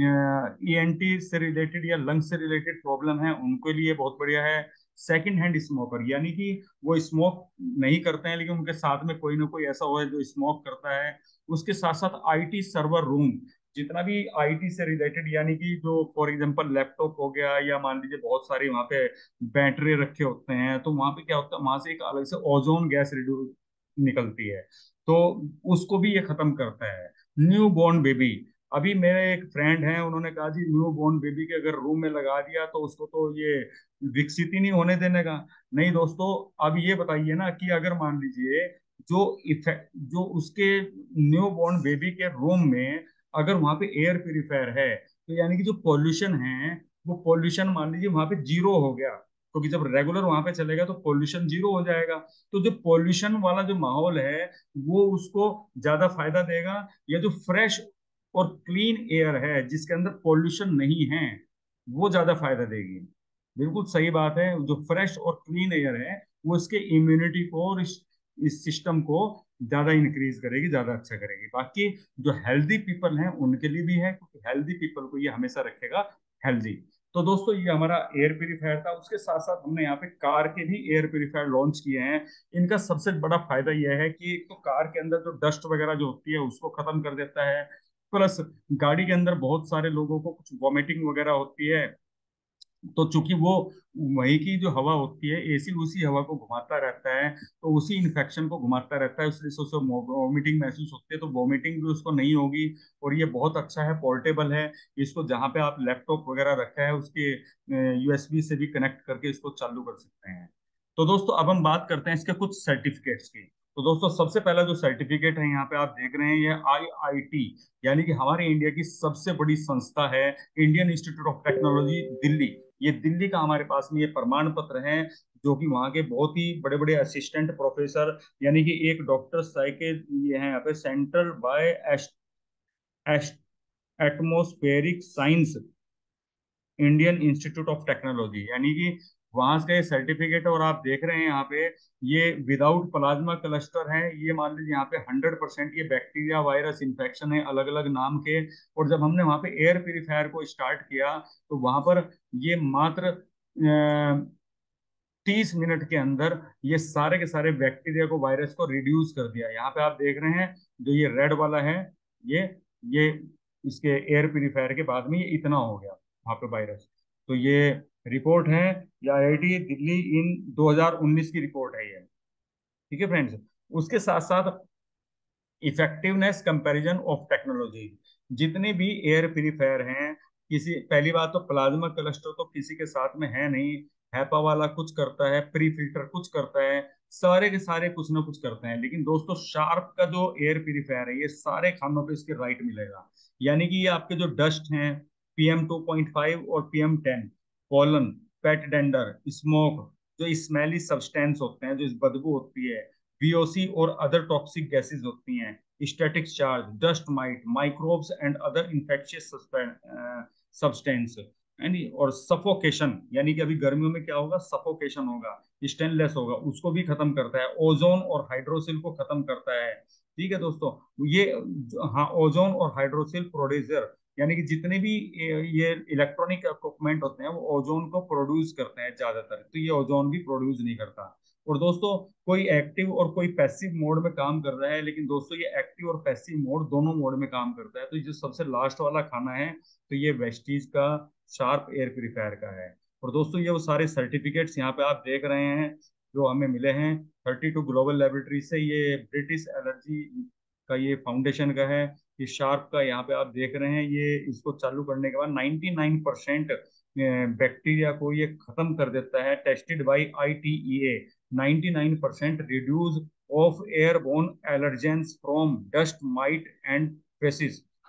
ईएनटी से रिलेटेड या लंग से रिलेटेड प्रॉब्लम है उनके लिए बहुत बढ़िया है। सेकंड हैंड स्मोकर, यानी कि वो स्मोक नहीं करते हैं लेकिन उनके साथ में कोई ना कोई ऐसा हो है जो स्मोक करता है। उसके साथ साथ आईटी सर्वर रूम, जितना भी आईटी से रिलेटेड, यानी कि जो फॉर एग्जांपल लैपटॉप हो गया, या मान लीजिए बहुत सारे वहाँ पे बैटरी रखे होते हैं, तो वहां पे क्या होता है, वहां से एक अलग से ओजोन गैस रिड्यूस निकलती है, तो उसको भी ये खत्म करता है। न्यू बॉर्न बेबी, अभी मेरे एक फ्रेंड हैं, उन्होंने कहा जी न्यू बॉर्न बेबी के अगर रूम में लगा दिया तो उसको तो ये विकसित ही नहीं होने देने का। नहीं दोस्तों, अब ये बताइए ना कि अगर मान लीजिए जो इफेक्ट जो उसके न्यू बॉर्न बेबी के रूम में अगर वहां पे एयर प्यूरिफायर है, तो यानी कि जो पॉल्यूशन है वो पॉल्यूशन मान लीजिए वहां पे जीरो हो गया, क्योंकि जब रेगुलर वहां पे चलेगा तो पॉल्यूशन जीरो हो जाएगा। तो जो पॉल्यूशन वाला जो माहौल है वो उसको ज्यादा फायदा देगा, या जो फ्रेश और क्लीन एयर है जिसके अंदर पॉल्यूशन नहीं है वो ज्यादा फायदा देगी। बिल्कुल सही बात है, जो फ्रेश और क्लीन एयर है वो इसके इम्यूनिटी को और इस, इस सिस्टम को ज्यादा इंक्रीज करेगी, ज्यादा अच्छा करेगी। बाकी जो हेल्दी पीपल हैं उनके लिए भी है, क्योंकि हेल्दी पीपल को ये हमेशा रखेगा हेल्दी। तो दोस्तों ये हमारा एयर प्यूरिफायर था। उसके साथ साथ हमने यहाँ पे कार के भी एयर प्यूरिफायर लॉन्च किए हैं। इनका सबसे बड़ा फायदा यह है कि एक तो कार के अंदर जो डस्ट वगैरह जो होती है उसको खत्म कर देता है, प्लस गाड़ी के अंदर बहुत सारे लोगों को कुछ वॉमिटिंग वगैरह होती है, तो चूंकि वो वही की जो हवा होती है, एसी उसी हवा को घुमाता रहता है, तो उसी इन्फेक्शन को घुमाता रहता है, इसलिए उसे वॉमिटिंग महसूस होती है, तो वॉमिटिंग भी उसको नहीं होगी। और ये बहुत अच्छा है, पोर्टेबल है। इसको जहाँ पे आप लैपटॉप वगैरह रखा है उसके यूएसबी से भी कनेक्ट करके इसको चालू कर सकते हैं। तो दोस्तों अब हम बात करते हैं इसके कुछ सर्टिफिकेट्स की। तो दोस्तों सबसे पहला जो सर्टिफिकेट है यहाँ पे आप देख रहे हैं, ये आई आई टी, यानी कि हमारे इंडिया की सबसे बड़ी संस्था है, Indian Institute of Technology Delhi. ये दिल्ली का हमारे पास में ये प्रमाण पत्र है, जो कि वहाँ के बहुत ही बड़े बड़े असिस्टेंट प्रोफेसर, यानी कि एक डॉक्टर साई के ये हैं यहाँ पे, centre by atmospheric science Indian Institute of Technology, यानी कि वहां का ये सर्टिफिकेट है। और आप देख रहे हैं यहाँ पे ये विदाउट प्लाज्मा क्लस्टर है, ये मान लीजिए यहाँ पे हंड्रेड परसेंट ये बैक्टीरिया वायरस इन्फेक्शन है अलग अलग नाम के। और जब हमने वहां पे एयर प्यूरिफायर को स्टार्ट किया तो वहां पर ये मात्र तीस मिनट के अंदर ये सारे के सारे बैक्टीरिया को वायरस को रिड्यूस कर दिया। यहाँ पे आप देख रहे हैं जो ये रेड वाला है, ये ये इसके एयर प्यूरिफायर के बाद में ये इतना हो गया वहां पे वायरस। तो ये रिपोर्ट है, ये आईआईटी दिल्ली इन दो हज़ार उन्नीस की रिपोर्ट है ये। ठीक है फ्रेंड्स, उसके साथ साथ इफेक्टिवनेस कंपैरिजन ऑफ टेक्नोलॉजी, जितने भी एयर प्यूरिफायर हैं, किसी पहली बात तो प्लाज्मा क्लस्टर तो किसी के साथ में है नहीं, हैपा वाला कुछ करता है, प्री फिल्टर कुछ करता है, सारे के सारे कुछ ना कुछ करते हैं। लेकिन दोस्तों शार्प का जो एयर प्यूरिफायर है ये सारे खानों पे इसके राइट मिलेगा, यानी कि ये आपके जो डस्ट हैं, पीएम टू पॉइंट फाइव और PM ten, pollen, pet dander, smoke, जो स्मेली सब्सटेंस होते हैं, जो इस बदबू होती है, वीओसी और अदर टॉक्सिक गैसेस होती हैं, static charge, dust mite, microbes and other infectious substance, यानी और सफोकेशन, यानी कि अभी गर्मियों में क्या होगा, सफोकेशन होगा, स्टेनलेस होगा, उसको भी खत्म करता है, ओजोन और हाइड्रोसिल को खत्म करता है। ठीक है दोस्तों, ये हाँ ओजोन और हाइड्रोसिल प्रोड्यूसर, यानी कि जितने भी ये इलेक्ट्रॉनिक इक्विपमेंट होते हैं वो ओजोन को प्रोड्यूस करते हैं ज्यादातर, तो ये ओजोन भी प्रोड्यूस नहीं करता। और दोस्तों कोई एक्टिव और कोई पैसिव मोड में काम कर रहा है, लेकिन दोस्तों ये एक्टिव और पैसिव मोड दोनों मोड में काम करता है। तो जो सबसे लास्ट वाला खाना है तो ये वेस्टीज का शार्प एयर प्यूरिफायर का है। और दोस्तों ये वो सारे सर्टिफिकेट्स यहाँ पे आप देख रहे हैं जो हमें मिले हैं थर्टी टू ग्लोबल लेबोरेटरी से। ये ब्रिटिश एलर्जी का ये फाउंडेशन का है, ये शार्प का यहाँ पे आप देख रहे हैं। ये इसको चालू करने के बाद नाइंटी नाइन परसेंट बैक्टीरिया को ये खत्म कर देता है, tested by I T E A, ninety nine percent reduce of airborne allergens from dust mite and faeces.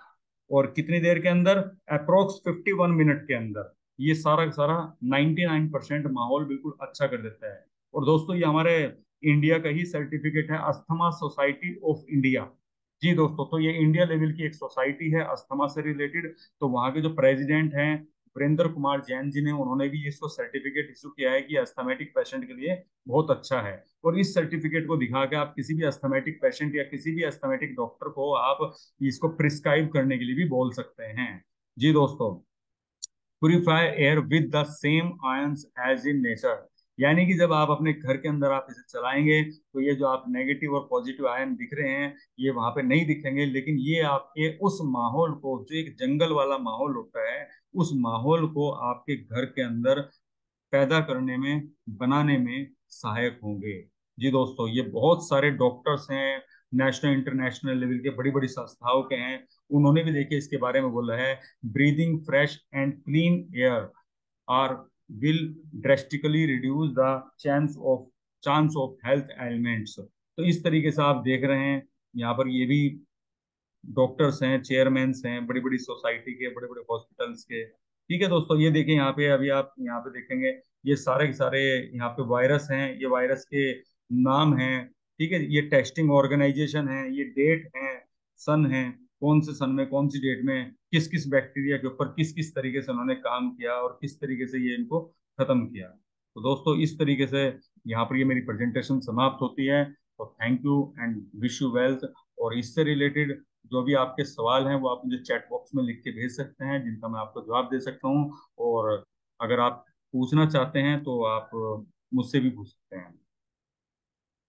और कितनी देर के अंदर? अप्रोक्स फिफ्टी वन मिनट के अंदर ये सारा का सारा नाइन्टी नाइन परसेंट माहौल बिल्कुल अच्छा कर देता है। और दोस्तों ये हमारे इंडिया का ही सर्टिफिकेट है, अस्थमा सोसाइटी ऑफ इंडिया। जी दोस्तों, तो ये इंडिया लेवल की एक सोसाइटी है अस्थमा से रिलेटेड। तो वहाँ के जो प्रेसिडेंट हैं वीरेंद्र कुमार जैन जी ने, उन्होंने भी इसको सर्टिफिकेट इशू किया है कि अस्थमेटिक पेशेंट के लिए बहुत अच्छा है। और इस सर्टिफिकेट को दिखा के आप किसी भी अस्थमेटिक पेशेंट या किसी भी अस्थमेटिक डॉक्टर को आप इसको प्रिस्क्राइब करने के लिए भी बोल सकते हैं। जी दोस्तों, purify air with the same ions as in nature, यानी कि जब आप अपने घर के अंदर आप इसे चलाएंगे तो ये जो आप नेगेटिव और पॉजिटिव आयन दिख रहे हैं ये वहां पे नहीं दिखेंगे, लेकिन ये आपके उस माहौल को, जो एक जंगल वाला माहौल होता है, उस माहौल को आपके घर के अंदर पैदा करने में, बनाने में सहायक होंगे। जी दोस्तों, ये बहुत सारे डॉक्टर्स हैं, नेशनल इंटरनेशनल लेवल के बड़ी बड़ी संस्थाओं के हैं, उन्होंने भी देखिए इसके बारे में बोला है। Breathing fresh and clean air are will drastically reduce the chance of chance of health elements. तो इस तरीके से आप देख रहे हैं यहाँ पर ये भी डॉक्टर्स हैं, चेयरमैन्स हैं बड़ी बड़ी सोसाइटी के, बड़े बड़े हॉस्पिटल्स के। ठीक है दोस्तों, ये देखें यहाँ पे, अभी आप यहाँ पे देखेंगे ये सारे के सारे यहाँ पे वायरस हैं, ये वायरस के नाम हैं। ठीक है, ये टेस्टिंग ऑर्गेनाइजेशन है, ये डेट है, सन है, कौन से सन में कौन सी डेट में किस किस बैक्टीरिया के ऊपर किस किस तरीके से उन्होंने काम किया और किस तरीके से ये इनको खत्म किया। तो दोस्तों इस तरीके से यहाँ पर ये मेरी प्रेजेंटेशन समाप्त होती है। तो thank you and wish you wealth. और इससे रिलेटेड जो भी आपके सवाल हैं वो आप मुझे चैट बॉक्स में लिख के भेज सकते हैं, जिनका मैं आपको जवाब दे सकता हूँ। और अगर आप पूछना चाहते हैं तो आप मुझसे भी पूछ सकते हैं।